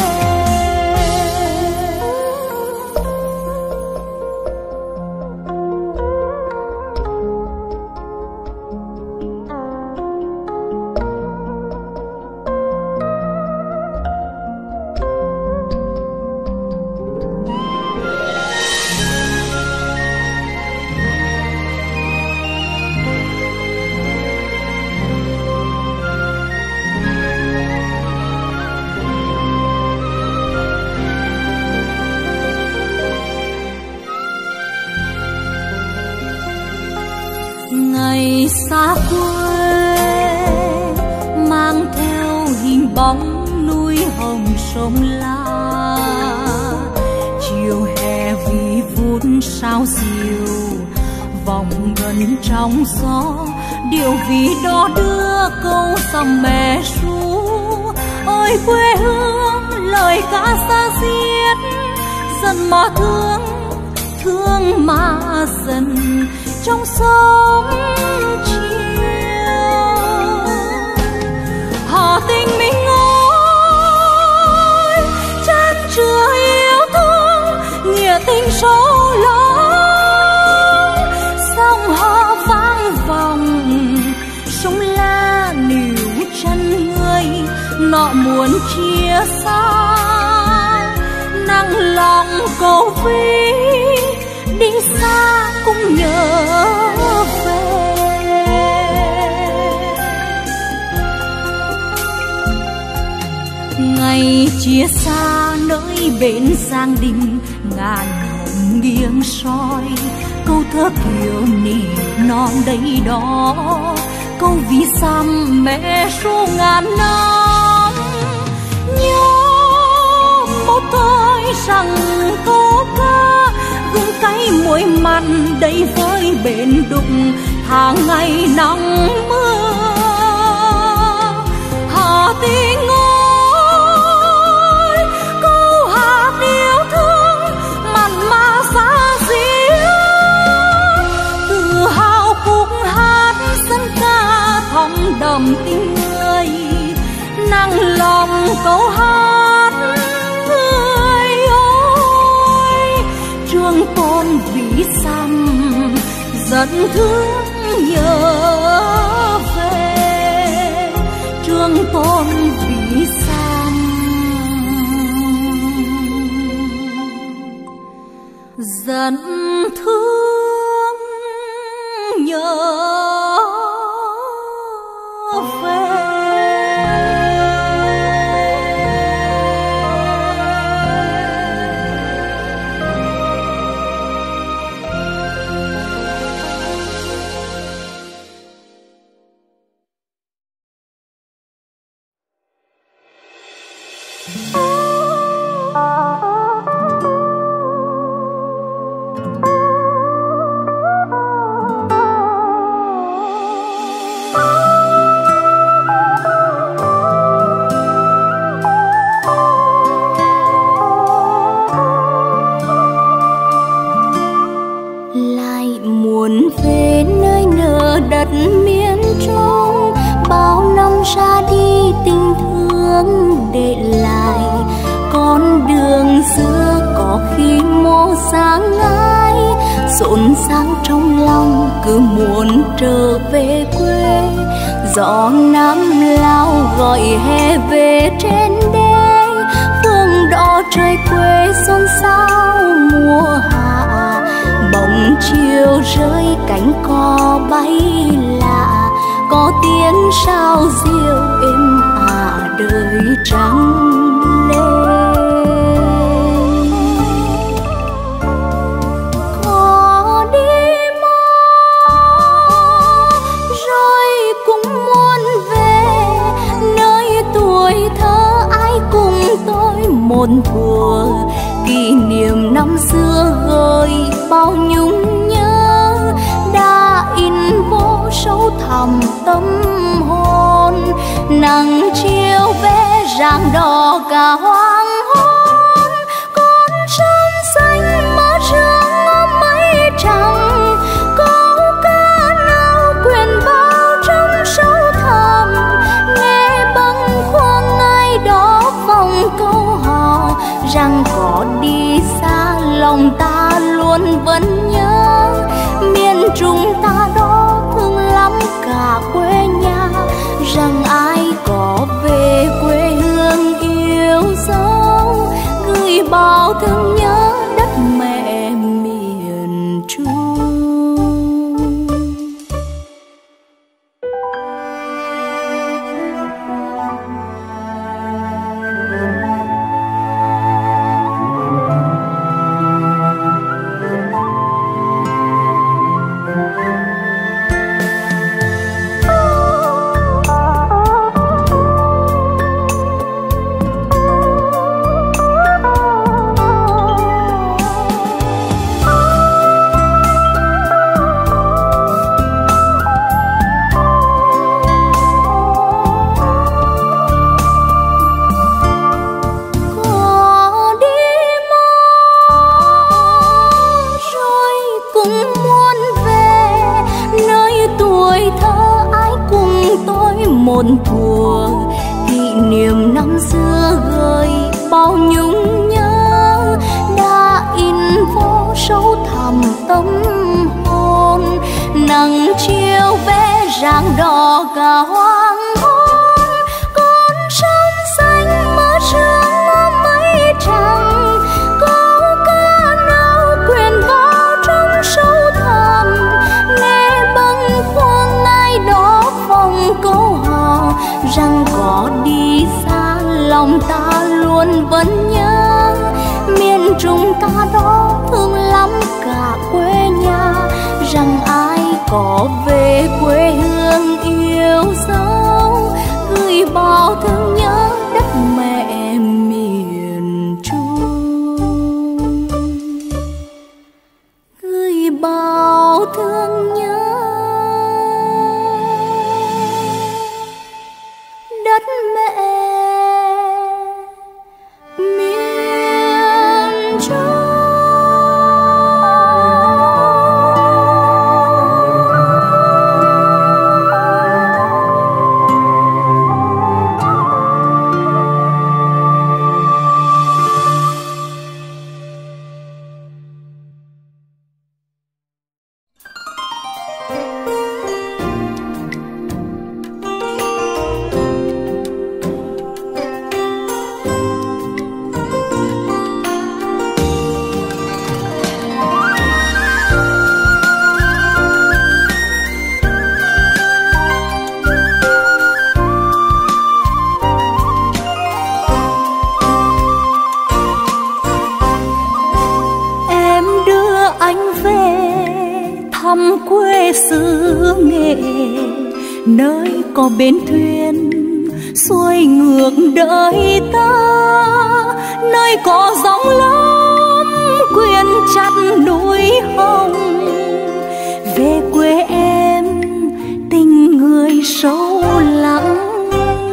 Ngày xa quê mang theo hình bóng núi hồng sông La, chiều hè vi vút sao diều vòng gần trong gió, điều vì đó đưa câu dòng mẹ ru. Ôi quê hương lời ca xa xiết, dần mà thương thương mà dần trong sớm chiều. Hà tình mình ơi, chan chứa yêu thương nghĩa tình sâu lắng. Sông Hà vang vòng sông La níu chân người, nọ muốn chia xa nặng lòng cầu ví đi xa cũng nhớ về. Ngày chia xa nơi bên Giang Đình, ngàn hồng nghiêng soi câu thơ kiều nỉ non đây đó, câu ví xăm mẹ ru ngàn năm. Nhớ một thời rằng câu ca gương cay muối mặn đầy với bền đục tháng ngày nắng mưa. Hà tình ơi, câu hát yêu thương mặn mà xa xíu, tự hào khúc hát dân ca thắm đậm tình người, nặng lòng câu hát người ơi, trường tôn vĩ xăm dần thương nhớ về. Trường tôn vĩ xăm dần thương nhớ về. Rộn ràng trong lòng cứ muốn trở về quê, gió Nam lao gọi hè về trên đê, phương đỏ trời quê xôn xao mùa hạ, bóng chiều rơi cánh cò bay lạ, có tiếng sao diêu êm ả đời trắng lên. Một thuở kỷ niệm năm xưa gợi bao nhung nhớ, đã in vô sâu thẳm tâm hồn. Nắng chiều vẽ rạng đỏ cả hoàng hôn, con sông lòng ta luôn vẫn nhớ. Miền Trung ta đó thương lắm cả quê nhà, rằng ai có về quê hương yêu dấu, gửi bao thương nhớ đất mẹ miền Trung. Một thuở kỷ niệm năm xưa gợi bao nhung nhớ, đã in vô sâu thẳm tâm hồn. Nắng chiều vẽ rạng đỏ cả hoàng hôn, con sông xanh mơ sương mơ mây trắng, câu ca nào quyện vào trong sâu thẳm. Nghe bâng khuâng ai đó vòng câu hò, rằng có đi xa lòng ta luôn vẫn nhớ. Miền Trung ta đó thương lắm cả quê nhà, rằng ai có về quê hương yêu dấu, gửi bao thương nhớ đất mẹ miền Trung, gửi bao thương nhớ đất mẹ miền Trung. Quê xứ Nghệ, nơi có bến thuyền xuôi ngược đời ta, nơi có gióng lắm quyện chặt núi hồng. Về quê em tình người sâu lắng,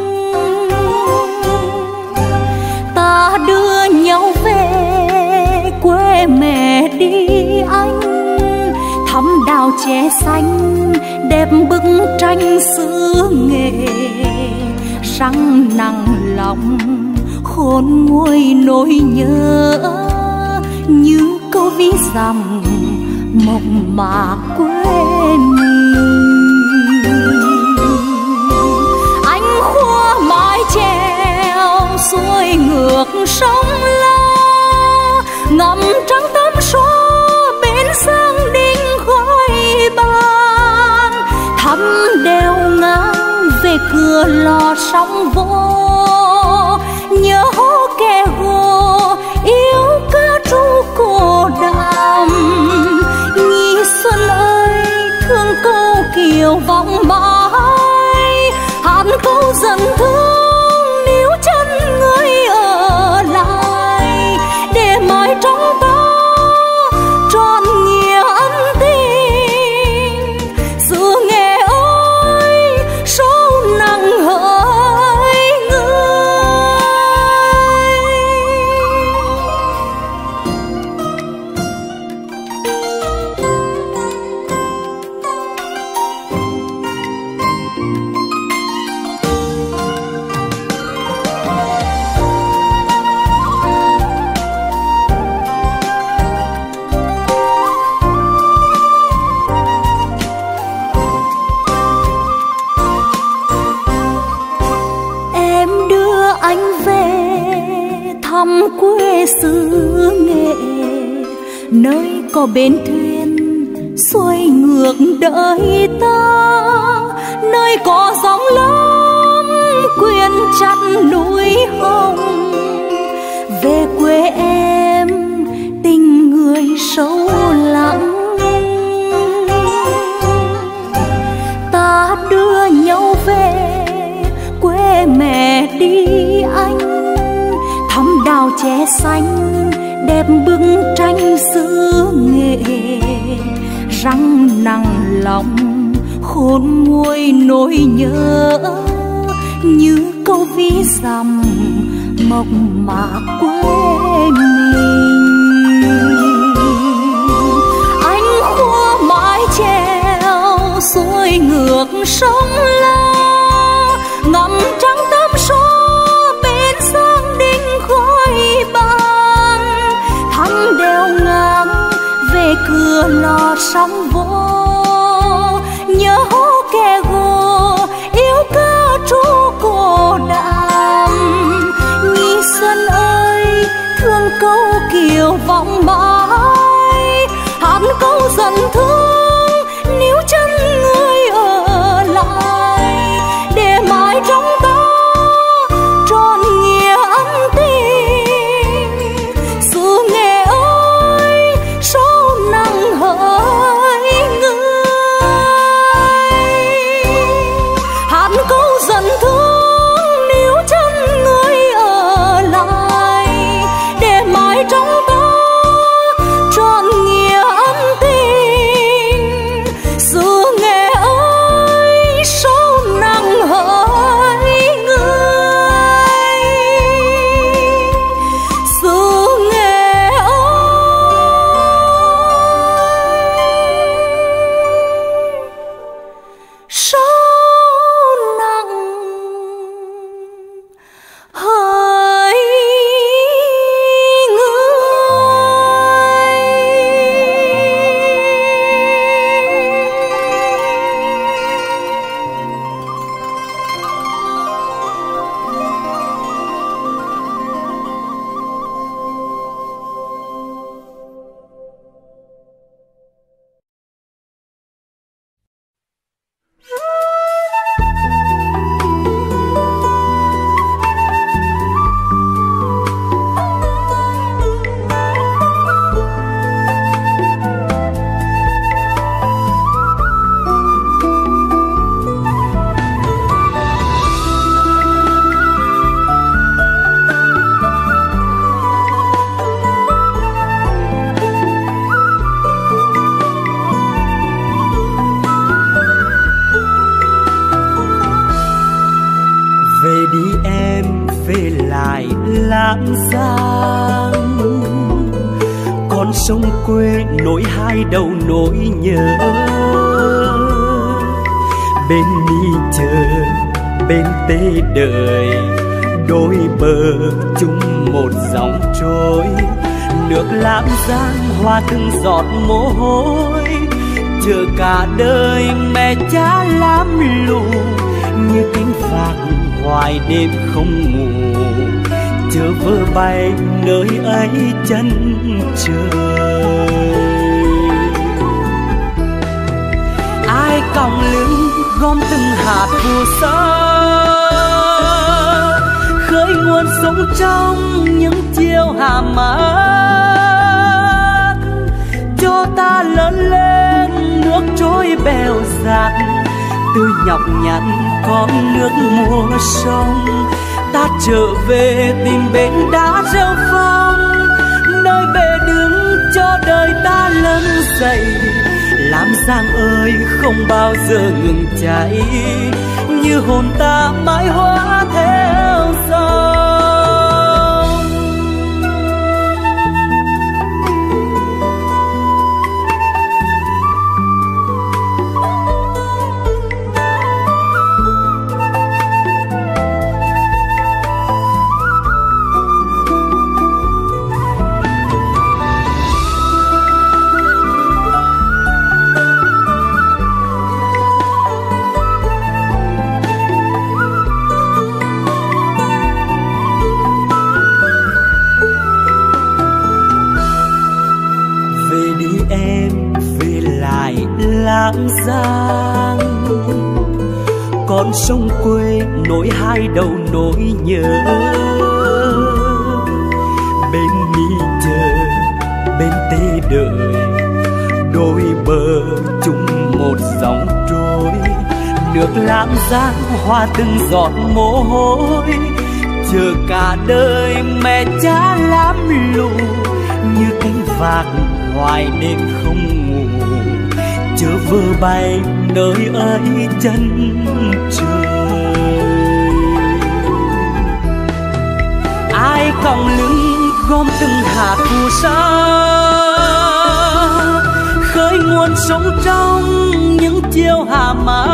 ta đưa nhau về quê mẹ đi anh, thắm đào che xanh đẹp bức tranh xứ Nghệ. Răng nặng lòng khôn nguôi nỗi nhớ, như câu ví dặm mộng mạc quê mình. Anh khua mái chèo xuôi ngược sông La, ngắm trăng tấm số bên sông Đinh khói ban. Thăm đèo ngang về cửa lò sóng vô, nhớ hố kè hồ yêu ca ru cô đàm. Nhi xuân ơi thương câu kiều vòng mãi, hát câu dần thương níu chân người ở lại, để mãi trong ta trọn nghĩa ân tình. Xứ Nghệ ơi sâu nặng hỡi nơi có bến thuyền xuôi ngược đợi ta, nơi có sóng lớn quyện chặt núi hồng. Về quê em tình người sâu lắng, ta đưa nhau về quê mẹ đi anh. Thăm đào trẻ xanh đẹp bức tranh xứ nghệ, răng nặng lòng khôn nguôi nỗi nhớ, như câu ví dặm mộc mạc quê mình. Anh khua mái chèo xuôi ngược sông La, ngắm trăng tắm số bên sông đinh khói băng. Thăm đèo ngang về cửa lò sóng vô, nhớ hố kè gồ yêu ca trú cổ đàm. Nhi xuân ơi thương câu kiều vọng mãi, hát câu dần thương níu chân người ở lại, để mãi trong ta tròn nghĩa ân tình. Xứ Nghệ ơi sâu nặng hỡi người, hát câu dần thương níu chân người ở lại, để mãi trong ta tròn nghĩa ân tình. Xứ Nghệ ơi sâu nặng hỡi người, xứ Nghệ ơi sâu nặng hỡi về đi em, về lại Lam Giang, con sông quê nối hai đầu nỗi nhớ. Bên Ni chờ, bên Tê đợi, đôi bờ chung một dòng trôi. Nước Lam Giang hoa từng giọt mồ hôi, chờ cả đời mẹ cha lam lù, như cánh phạt hoài đêm không ngủ, chờ vơ bay nơi ấy chân trời. Ai còng lưng gom từng hạt phù sa, khơi nguồn sống trong những chiều hà mát, cho ta lớn lên nước trôi bèo dạt. Từ nhọc nhằn con nước mùa sông, ta trở về tìm bến đá rêu phong, nơi bề đứng cho đời ta lớn dậy. Lam Giang ơi không bao giờ ngừng cháy, như hồn ta mãi hóa theo sông. Lạng Giang. Con sông quê nối hai đầu nỗi nhớ, bên mi chờ bên tê đợi, đôi bờ chung một dòng trôi. Nước Lạng Giang hoa từng giọt mồ hôi, chờ cả đời mẹ cha làm lũ, như cánh vạc hoài đêm không ngủ, chờ vơ bay nơi ấy chân trời. Ai còng lưng gom từng hạt phù sa, khơi nguồn sống trong những chiều hạ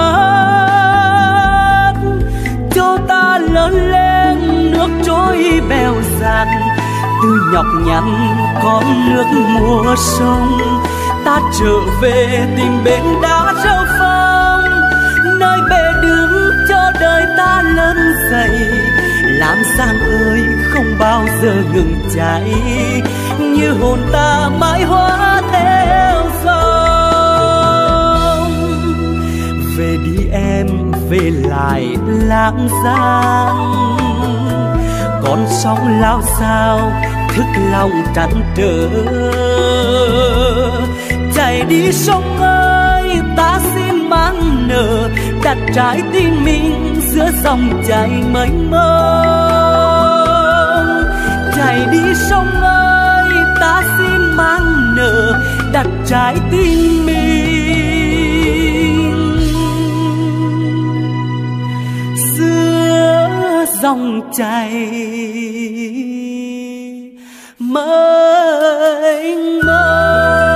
mát, cho ta lớn lên nước trôi bèo dạt. Từ nhọc nhằn con nước mùa sông, ta trở về tìm bến đá rêu phong, nơi bề đứng cho đời ta lớn dậy. Lam Giang ơi không bao giờ ngừng cháy, như hồn ta mãi hóa theo dòng. Về đi em, về lại Lạng Giang, con sóng lao sao thức lòng trăn trở. Chạy đi sông ơi, ta xin mang nở, đặt trái tim mình giữa dòng chảy mênh mông. Chạy đi sông ơi, ta xin mang nở, đặt trái tim mình giữa dòng chảy mênh mông.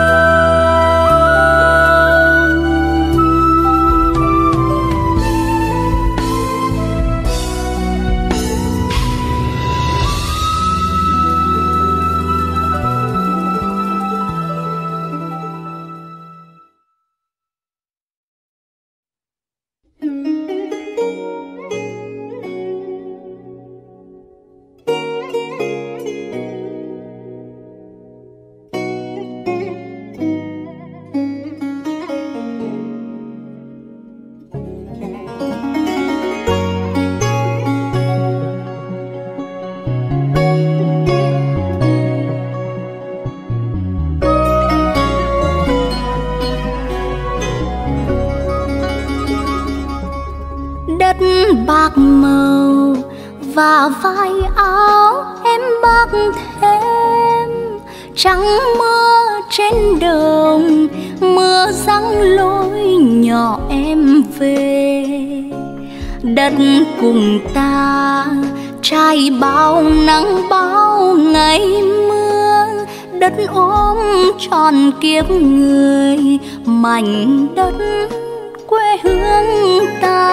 Bạc màu và vai áo em bác thêm, trắng mưa trên đồng, mưa giăng lối nhỏ em về. Đất cùng ta trải bao nắng bao ngày mưa, đất ôm tròn kiếp người, mảnh đất quê hương ta.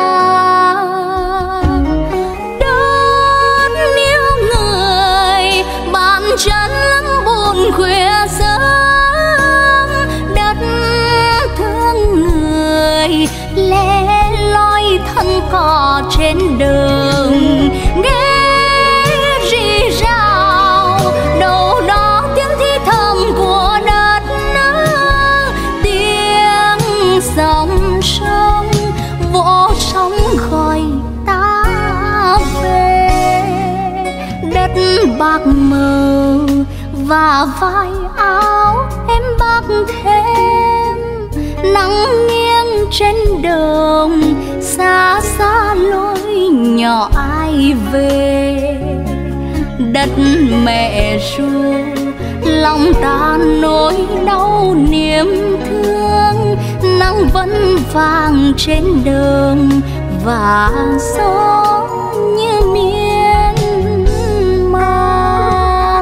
Đất yêu người bàn chân lắm buồn khuya sớm, đất thương người lẻ loi thân cỏ trên đường. Nghe rì rào đâu đó tiếng thi thầm của đất, tiếng dòng sông vỗ sóng gọi ta về. Đất bạc màu và vai áo em bác thêm, nắng nghiêng trên đồng, xa xa lối nhỏ ai về. Đất mẹ ru lòng ta nỗi đau niềm thương, nắng vẫn vàng trên đường và gió như miên man.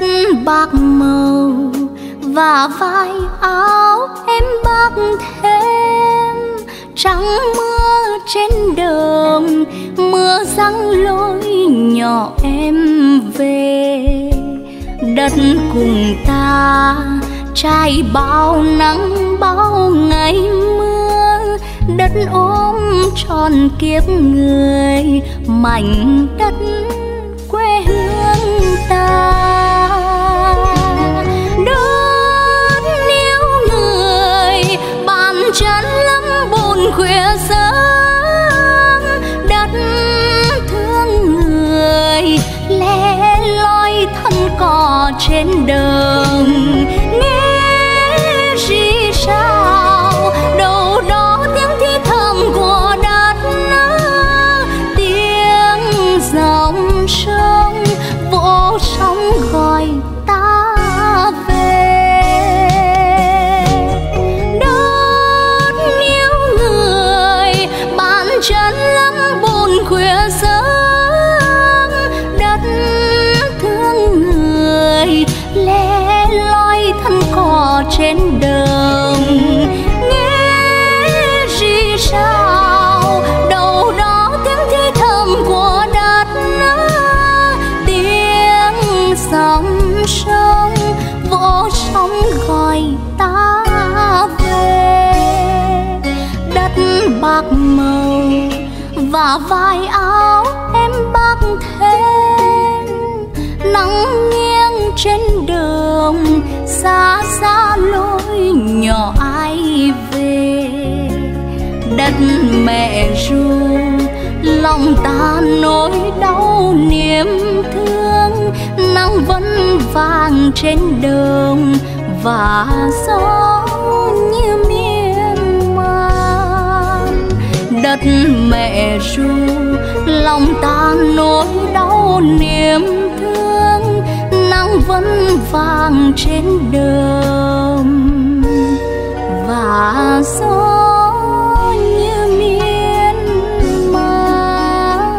Bạc màu và vai áo em bác thêm, trắng mưa trên đường, mưa giăng lối nhỏ em về. Đất cùng ta trải bao nắng bao ngày mưa, đất ôm tròn kiếp người, mảnh đất quê hương ta. Đất níu người bàn chân lắm buồn khuya sớm, đất thương người lẻ loi thân cò trên đường. Nghe gì sao đâu đó tiếng thì thầm của đất, tiếng dòng sông vỗ sóng gọi ta về. Đất níu người bàn chân lắm buồn khuya sớm, đất thương người lẻ loi thân cò trên đường. Nghe gì sao đâu đó tiếng thì thầm của đất, tiếng dòng sông vỗ sóng gọi ta về. Đất bạc màu và vai áo em bạc thêm, nắng nghiêng trên đường xa xa lối nhỏ ai về. Đất mẹ ru lòng ta nỗi đau niềm thương, nắng vẫn vàng trên đường và gió như miên man. Đất mẹ ru lòng ta nỗi đau niềm thương, nắng vẫn vàng trên đường và gió như miên man.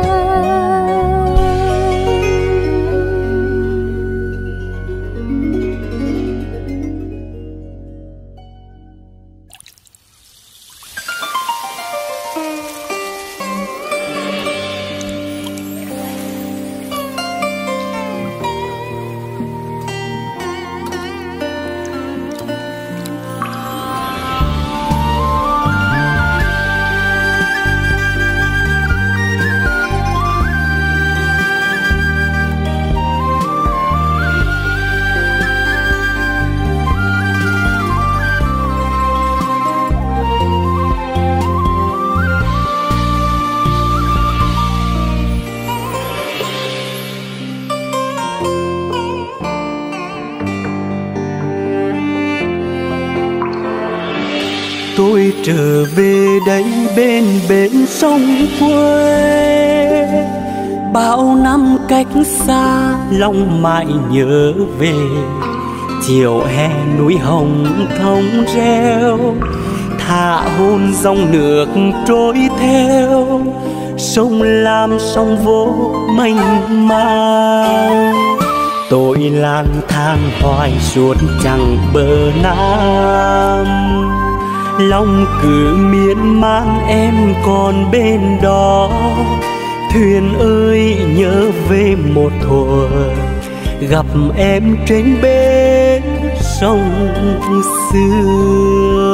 Tôi trở về đây bên bến sông quê, bao năm cách xa lòng mãi nhớ về. Chiều hè núi hồng thông reo, thả hôn dòng nước trôi theo, sông Lam sông vô mênh mang. Tôi lang thang hoài suốt chẳng bờ Nam, lòng cứ miên man em còn bên đó. Thuyền ơi nhớ về một thuở gặp em trên bến sông xưa.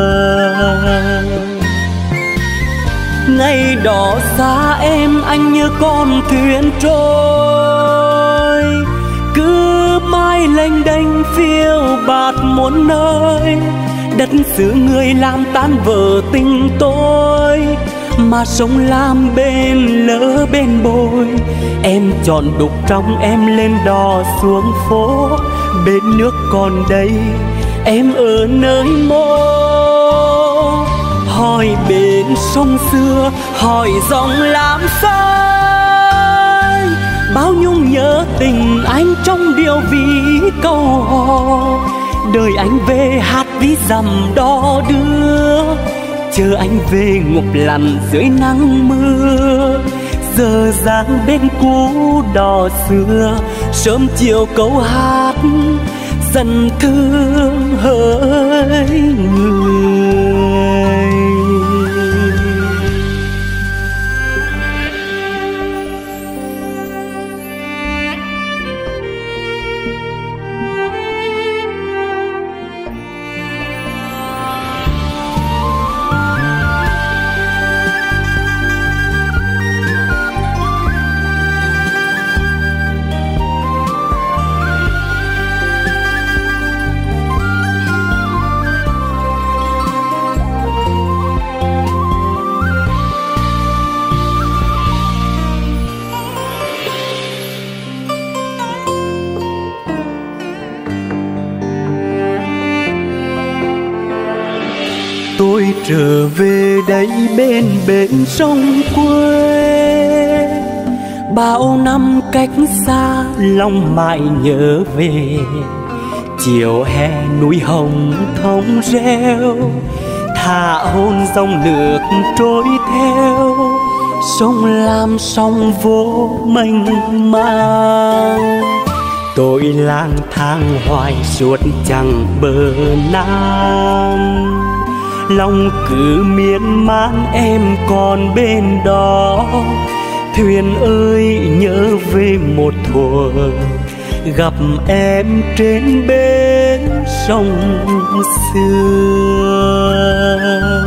Ngày đó xa em anh như con thuyền trôi, cứ mãi lênh đênh phiêu bạt muôn nơi. Đất xứ người làm tan vỡ tình tôi, mà sông Lam bên lỡ bên bồi. Em chọn đục trong em lên đò xuống phố, bên nước còn đây em ở nơi mô. Hỏi bên sông xưa, hỏi dòng Lam xanh, bao nhung nhớ tình anh trong điệu ví câu hò. Đời anh về hát ví dặm đò đưa, chờ anh về ngục lặn dưới nắng mưa. Giờ dáng bên cũ đò xưa, sớm chiều câu hát dần thương hỡi người. trở về đây bên bến sông quê. Bao năm cách xa lòng mãi nhớ về, chiều hè núi hồng thông reo, thả hôn dòng nước trôi theo, sông Lam sông vô mênh mang. Tôi lang thang hoài suốt chẳng bờ nam, lòng cứ miên man em còn bên đó. Thuyền ơi nhớ về một thuở gặp em trên bến sông xưa.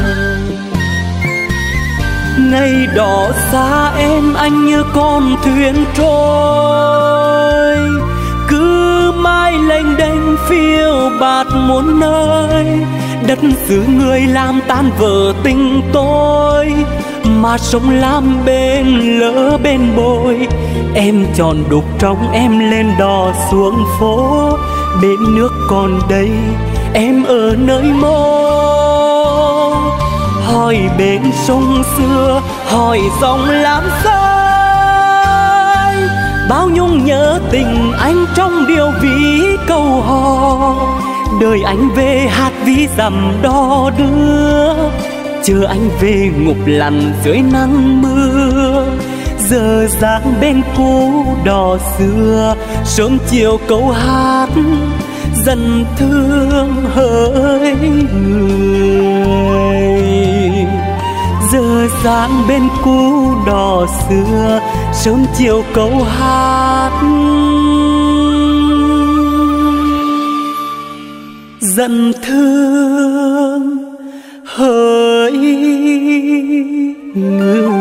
Ngày đó xa em anh như con thuyền trôi, cứ mãi lênh đênh phiêu bạt muôn nơi. Đất xứ người làm tan vỡ tình tôi, mà sông Lam bên lỡ bên bồi. Em chọn đục trong em lên đò xuống phố, bên nước còn đây em ở nơi mô. Hỏi bên sông xưa, hỏi dòng Lam xanh, bao nhung nhớ tình anh trong điều ví câu hò. Đời anh về hát ví dặm đò đưa, chờ anh về ngục lặn dưới nắng mưa. Giờ dáng bên cũ đò xưa, sớm chiều câu hát dần thương hỡi người. Giờ dáng bên cũ đò xưa, sớm chiều câu hát dần thương hỡi người.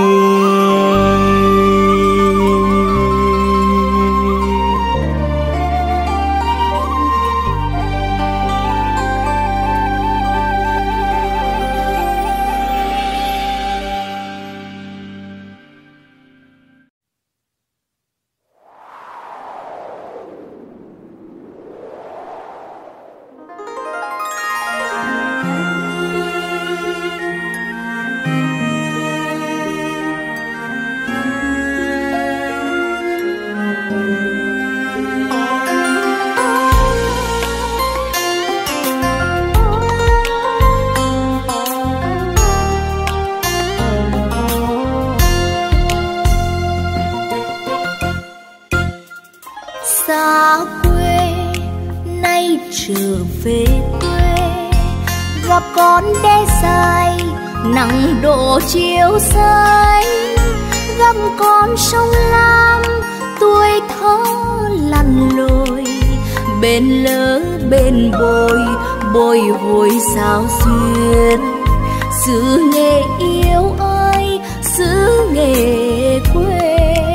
Xa quê nay trở về quê, gặp con đê dài nắng đổ chiếu xanh, gặp con sông Lam tuổi thơ lặn lội. Bên lỡ bên bồi bồi hồi sao xuyên, xứ nghề yêu ơi xứ nghề quê.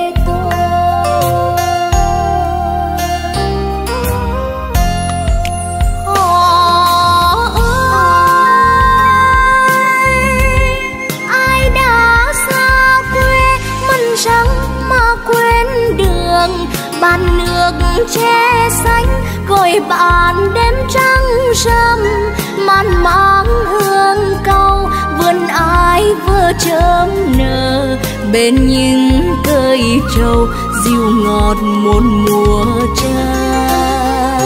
Bàn nước che xanh gọi bạn đêm trăng râm, man máng hương cau vườn ai vừa chớm nở. Bên những cây trầu dịu ngọt một mùa trăng.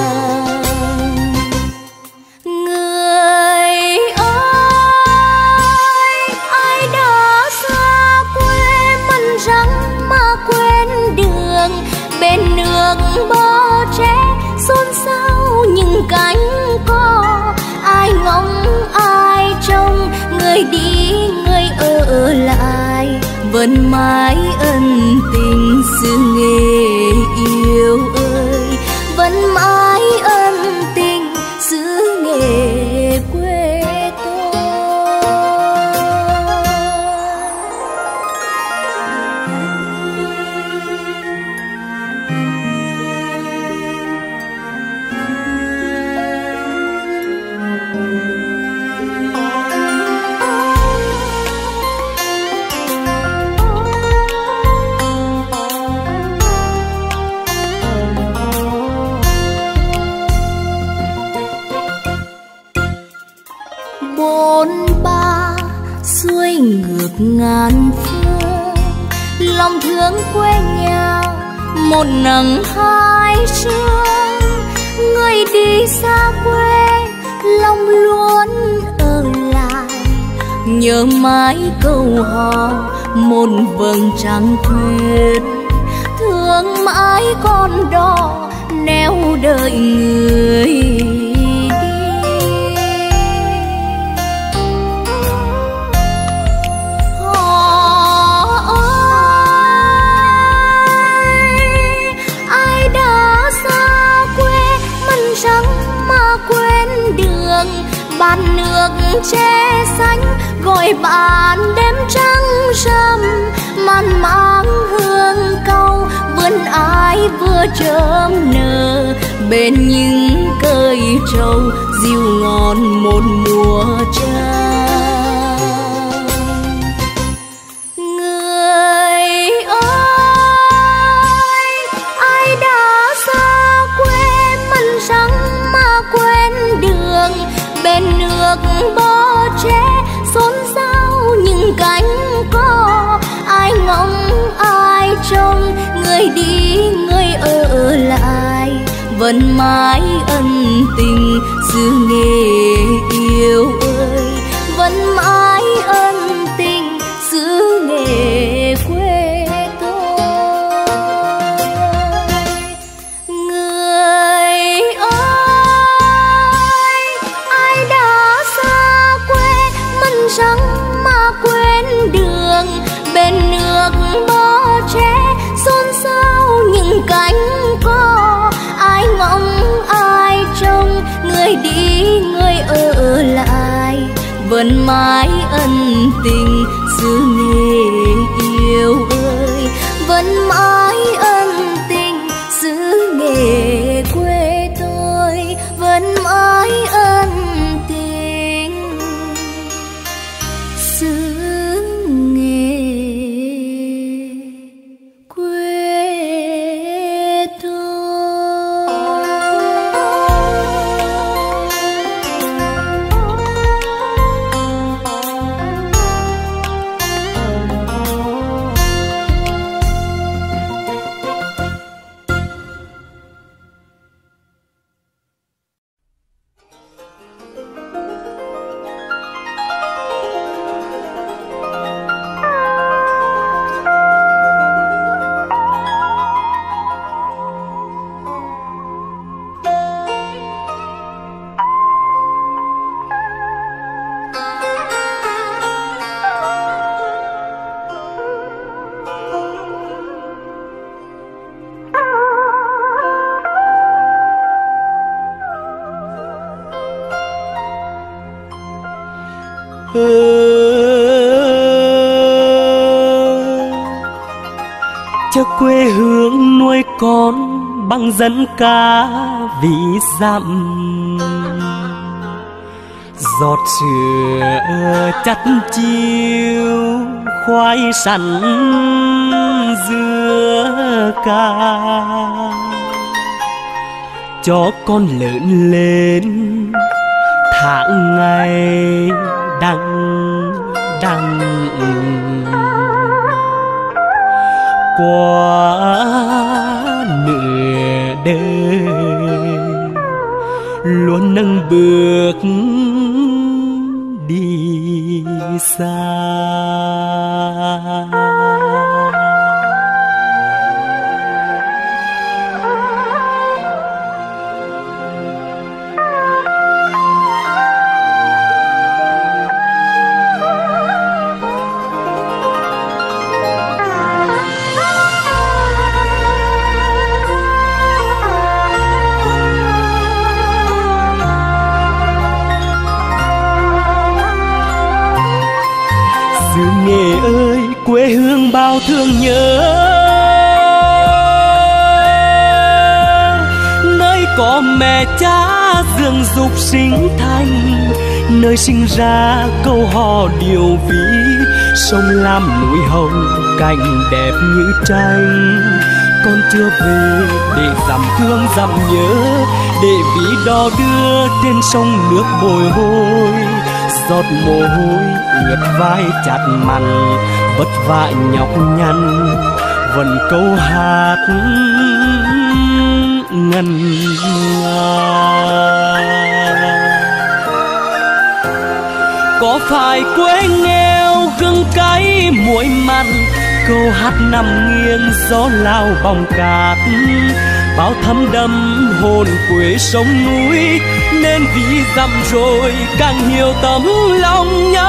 Người ơi ai đã xa quê mân răng mà quên đường. Bên nước bờ tre xôn xao những cánh cò, ai ngóng ai trông người đi người ở lại. Vẫn mãi ân tình xứ nghề yêu ơi, vẫn mãi ân tình xứ nghề quê tôi. bôn ba xuôi ngược ngàn phương, lòng thương quê nhà một nắng hai sương. Người đi xa quê lòng luôn ở lại, nhớ mãi câu hò một vầng trăng thuyền. Thương mãi con đò neo đợi người đi. Họ ơi, ai đã xa quê mân trắng mà quên đường. Bàn nước che xanh gọi bạn đêm trăng rằm, màn mang hương cau vườn ai vừa chớm nở. Bên những cây trầu dịu ngon một mùa trăng. Người ơi, ai đã xa quê mân trắng mà quên đường. Bên nước bờ tre xôn xao những cánh cò, ai ngóng ai trông người đi người ở lại. Vẫn mãi ân tình xứ nghề yêu ơi, vẫn mãi ân tình xứ nghề quê tôi. Người ơi, ai đã xa quê mân trắng mà quên đường. Bên nước bờ tre xôn xao những cánh cò, ai ngóng ai trông người đi người ở lại. Vẫn mãi ân tình xứ nghề yêu ơi, vẫn mãi ân tình xứ nghề quê tôi. Vẫn mãi ân tình xứ nghề quê tôi. Cho quê hương nuôi con bằng dân ca ví dặm, giọt sữa chắt chiêu khoai sắn dưa ca. Cho con lớn lên tháng ngày đằng đằng, qua nửa đời luôn nâng bước đi xa. Nghề ơi, quê hương bao thương nhớ, nơi có mẹ cha dưỡng dục sinh thành, nơi sinh ra câu hò điều ví, sông lam núi hồng cảnh đẹp như tranh. Con chưa về để dằm thương dằm nhớ, để ví đò đưa trên sông nước bồi hồi. giọt mồ hôi ướt vai chặt mặn, vất vả nhọc nhằn vẫn câu hát ngân nga. Có phải quê nghèo gừng cay muối mặn, câu hát nằm nghiêng gió lao bóng cát, bao thấm đẫm hồn quê sông núi, nên vì dặm rồi càng nhiều tấm lòng nhớ.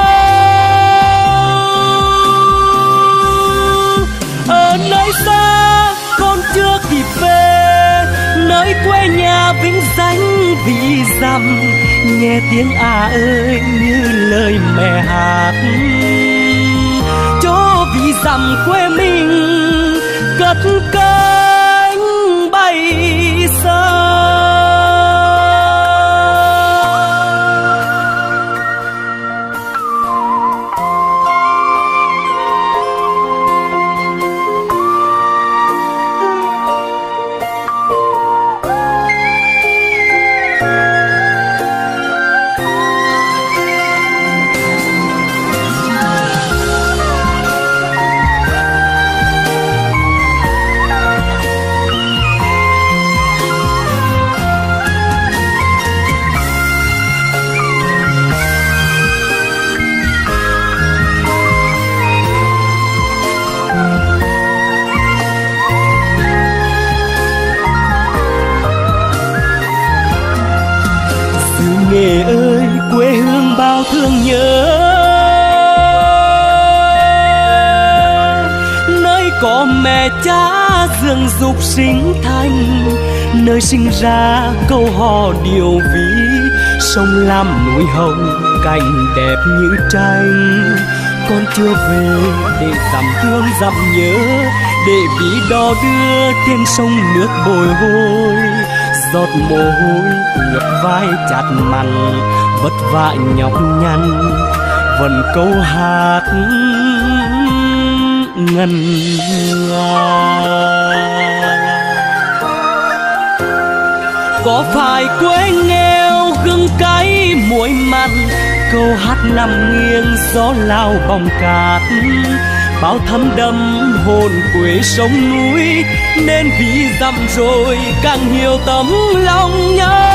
Ở nơi xa con chưa kịp về, nơi quê nhà vĩnh danh vì dặm, nghe tiếng à ơi như lời mẹ hát, cho vì dặm quê mình cất cánh bay xa. Nghề ơi quê hương bao thương nhớ, nơi có mẹ cha dưỡng dục sinh thành, nơi sinh ra câu hò điều ví, sông lam núi hồng cảnh đẹp như tranh. Con chưa về để dặm thương dặm nhớ, để ví đò đưa trên sông nước bồi hồi, giọt mồ hôi ướt vai chặt mặn, vất vả nhọc nhằn vẫn câu hát ngân nga. Có phải quê nghèo gừng cay muối mặn, câu hát nằm nghiêng gió lao bóng cát, bao thấm đẫm hồn quê sông núi, nên vì dặm rồi càng nhiều tấm lòng nhớ.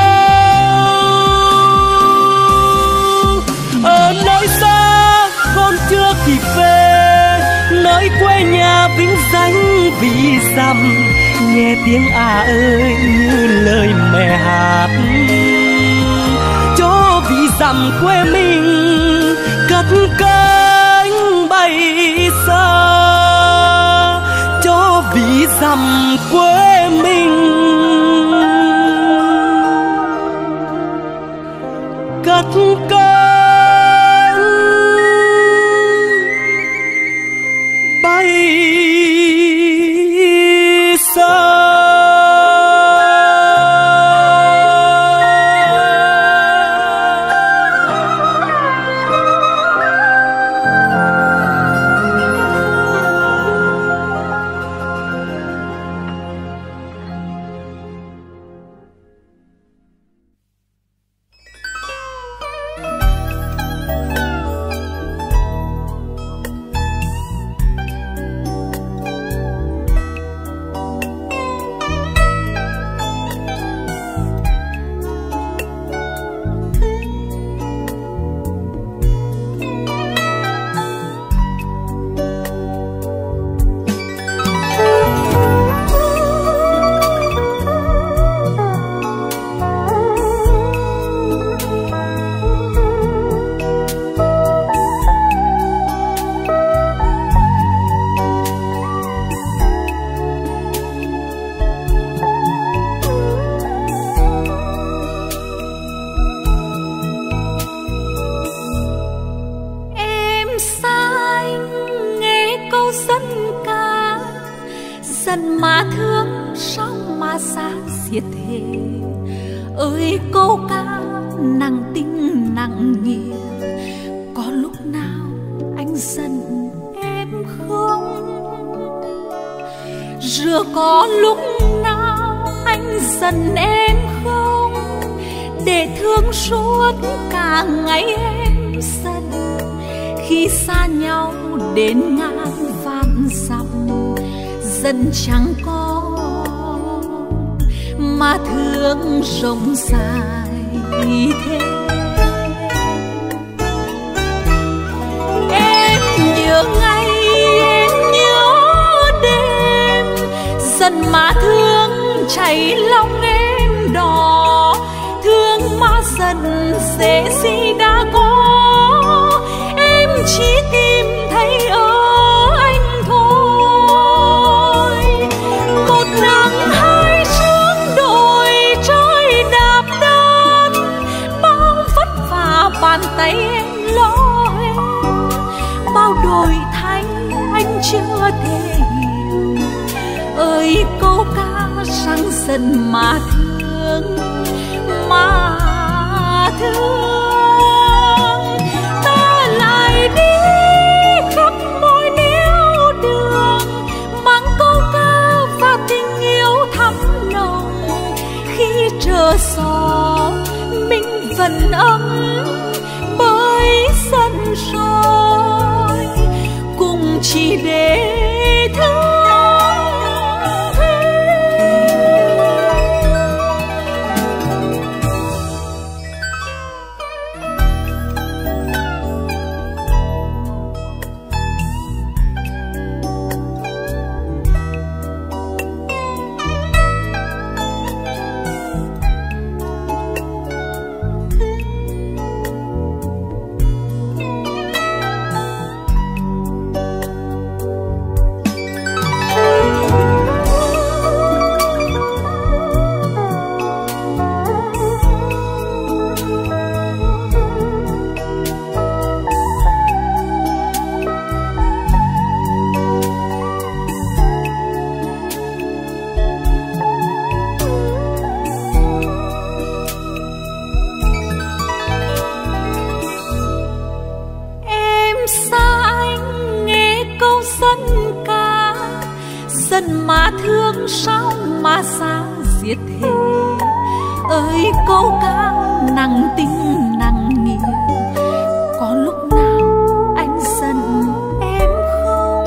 Ở nơi xa con chưa kịp về, nơi quê nhà vĩnh danh vì dặm, nghe tiếng à ơi như lời mẹ hát, cho vì dặm quê mình cất cánh bay xa, cho vì dặm quê mình cất cánh bay xa. Dần mà thương sao mà xa xiết thế, ơi câu ca nặng tình nặng nghĩa, có lúc nào anh giận em không? Rồi có lúc nào anh giận em không? Để thương suốt cả ngày em sân, khi xa nhau đến ngàn vạn dặm, dần chẳng có mà thương rộng dài thế. Em nhớ ngày, em nhớ đêm, dần mà thương chảy lòng em đỏ, thương mà dần dễ gì đã có, em chỉ tìm thấy ở anh thôi. Một nắng hai sương đồi trôi đạp đơn, bao vất vả bàn tay em lo em, bao đổi thay anh chưa thể hiểu. Ơi câu ca sang dần mà thương, mà thương. Ta lại đi khắp mọi nẻo đường, mang câu ca và tình yêu thắm nồng. Khi trở gió mình vẫn ấm bởi sân soi, cùng chỉ để thương. Mà thương sao mà xa giết thế. Ơi câu ca nặng tình nặng nghĩa, có lúc nào anh giận em không?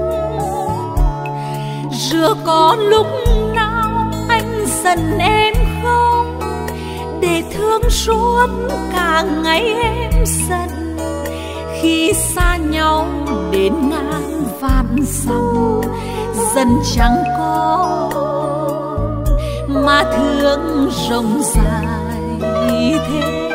Rồi có lúc nào anh giận em không? Để thương suốt cả ngày em giận, khi xa nhau đến ngàn vạn dặm, dần chẳng có mà thương rộng dài thế.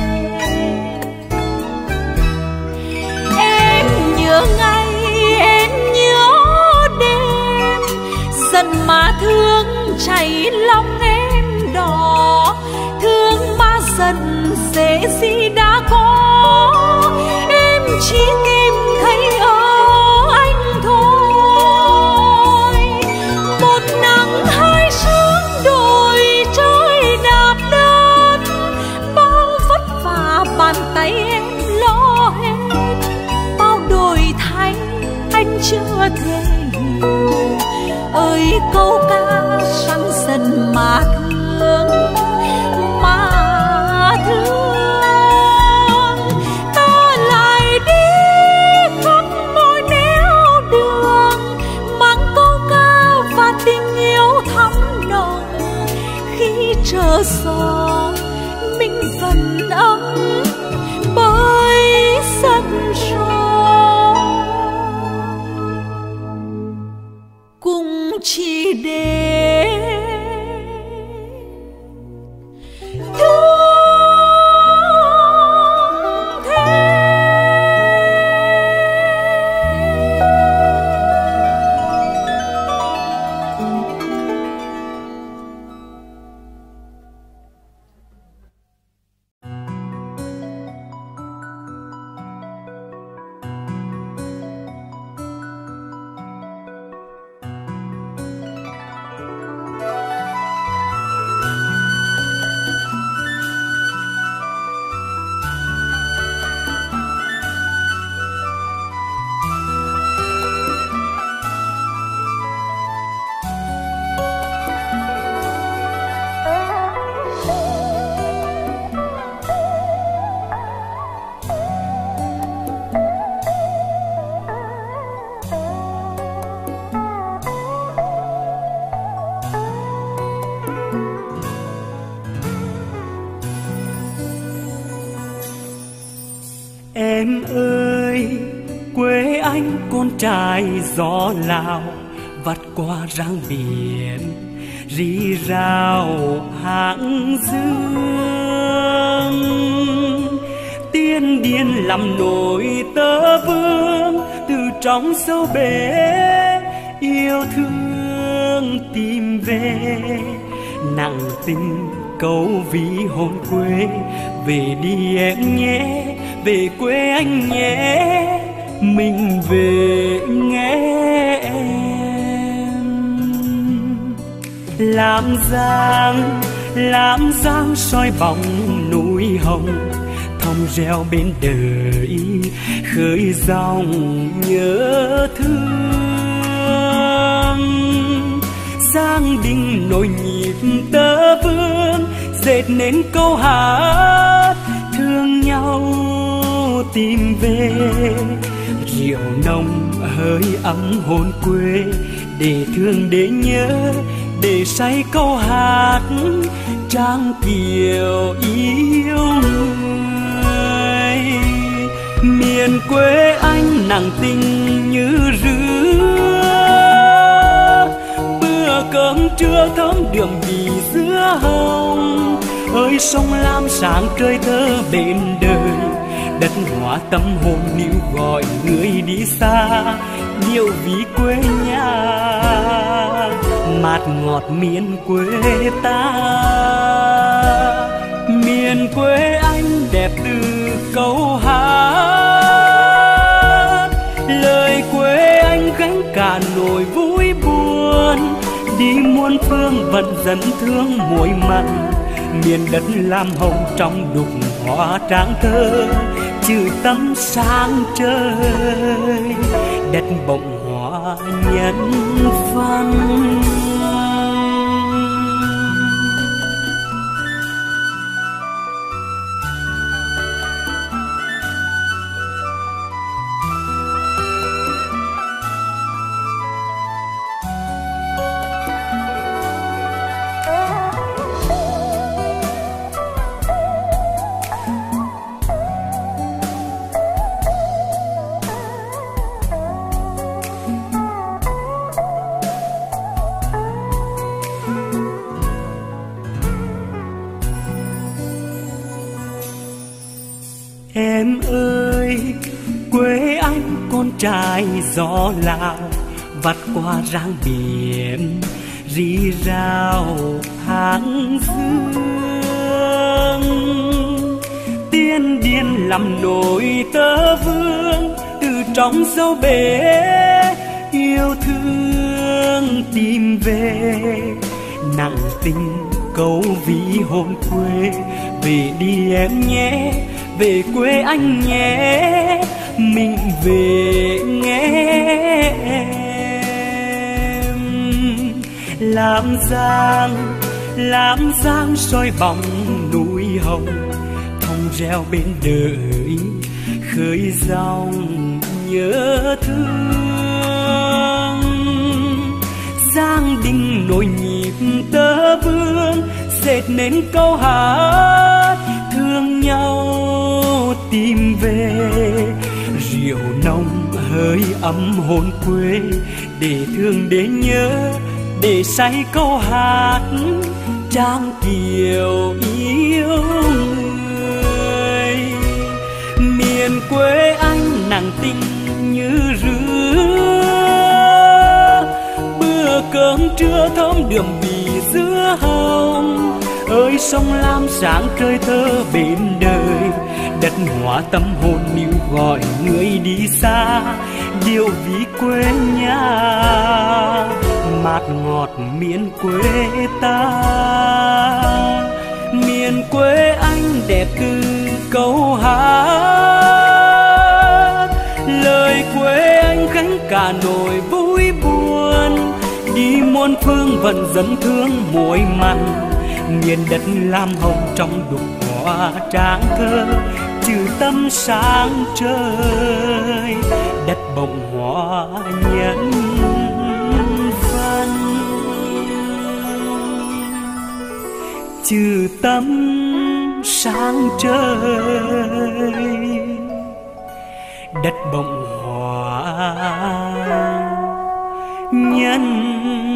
Em nhớ ngày, em nhớ đêm, dần mà thương chảy lòng em đỏ, thương mà dần dễ gì đã có, em chỉ tìm thấy ở anh thôi. Một nắng hai sương đồi trôi đạp đơn, bao vất vả bàn tay em lo hết, bao đổi thay anh chưa thể hiểu. Ơi câu ca sang dần mà thương, mà thương. Ta lại đi khắp mọi nẻo đường, mang câu ca và tình yêu thắm nồng. Khi trở gió mình vẫn ấm bởi sân soi, cùng chỉ để Em ơi, quê anh con trai gió Lào, vắt qua răng biển rì rào hàng dương. Tiên điên làm nổi tơ vương, từ trong sâu bể yêu thương tìm về. Nặng tình câu ví hồn quê, về đi em nhé, về quê anh nhé, mình về nghe em. Làm giang, làm giang soi bóng núi hồng, thong reo bên đời khơi dòng nhớ thương. Giang đình nổi nhịp tơ vương, dệt nên câu hát thương nhau tìm về. Rượu nồng hơi ấm hồn quê, để thương để nhớ, để say câu hát trang kiều yêu người. Miền quê anh nặng tình như rứa, bữa cơm trưa thơm đượm vì dứa hồng. Ơi sông lam sáng trời thơ bên đời, đất hóa tâm hồn níu gọi người đi xa, điệu ví quê nhà mát ngọt miền quê ta. Miền quê anh đẹp từ câu hát, lời quê anh gánh cả nỗi vui buồn. Đi muôn phương vẫn dẫn thương muối mặn, miền đất lam hồng trong đục hoa tráng thơ, trừ tâm sáng trời, đất bỗng hóa nhân văn. Em ơi, quê anh con trai gió Lào, vắt qua rang biển rì rào hàng dương. Tiên điên làm nổi tơ vương, từ trong sâu bể yêu thương tìm về. Nặng tình câu ví hồn quê, về đi em nhé, về quê anh nhé, mình về nghe em. Làm giang, làm giang soi bóng núi hồng, thong reo bên đời khơi dòng nhớ thương. Giang đình nổi nhịp tơ vương, dệt nên câu hát thương nhau tìm về. Rượu nồng hơi ấm hồn quê, để thương để nhớ, để say câu hát trang kiều yêu người. Miền quê anh nặng tình như rứa, bữa cơm trưa thơm đượm vì dứa hồng. Ơi sông lam sáng trời thơ bên đời, đất hóa tâm hồn níu gọi người đi xa, điệu ví quê nhà mát ngọt miền quê ta. Miền quê anh đẹp từ câu hát, lời quê anh gánh cả nỗi vui buồn. Đi muôn phương vẫn dẫn thương muối mặn, miền đất lam hồng trong đục hoa tráng thơ, trừ tâm sáng trời, đất bỗng hóa nhân văn. Trừ tâm sáng trời, đất bỗng hóa nhân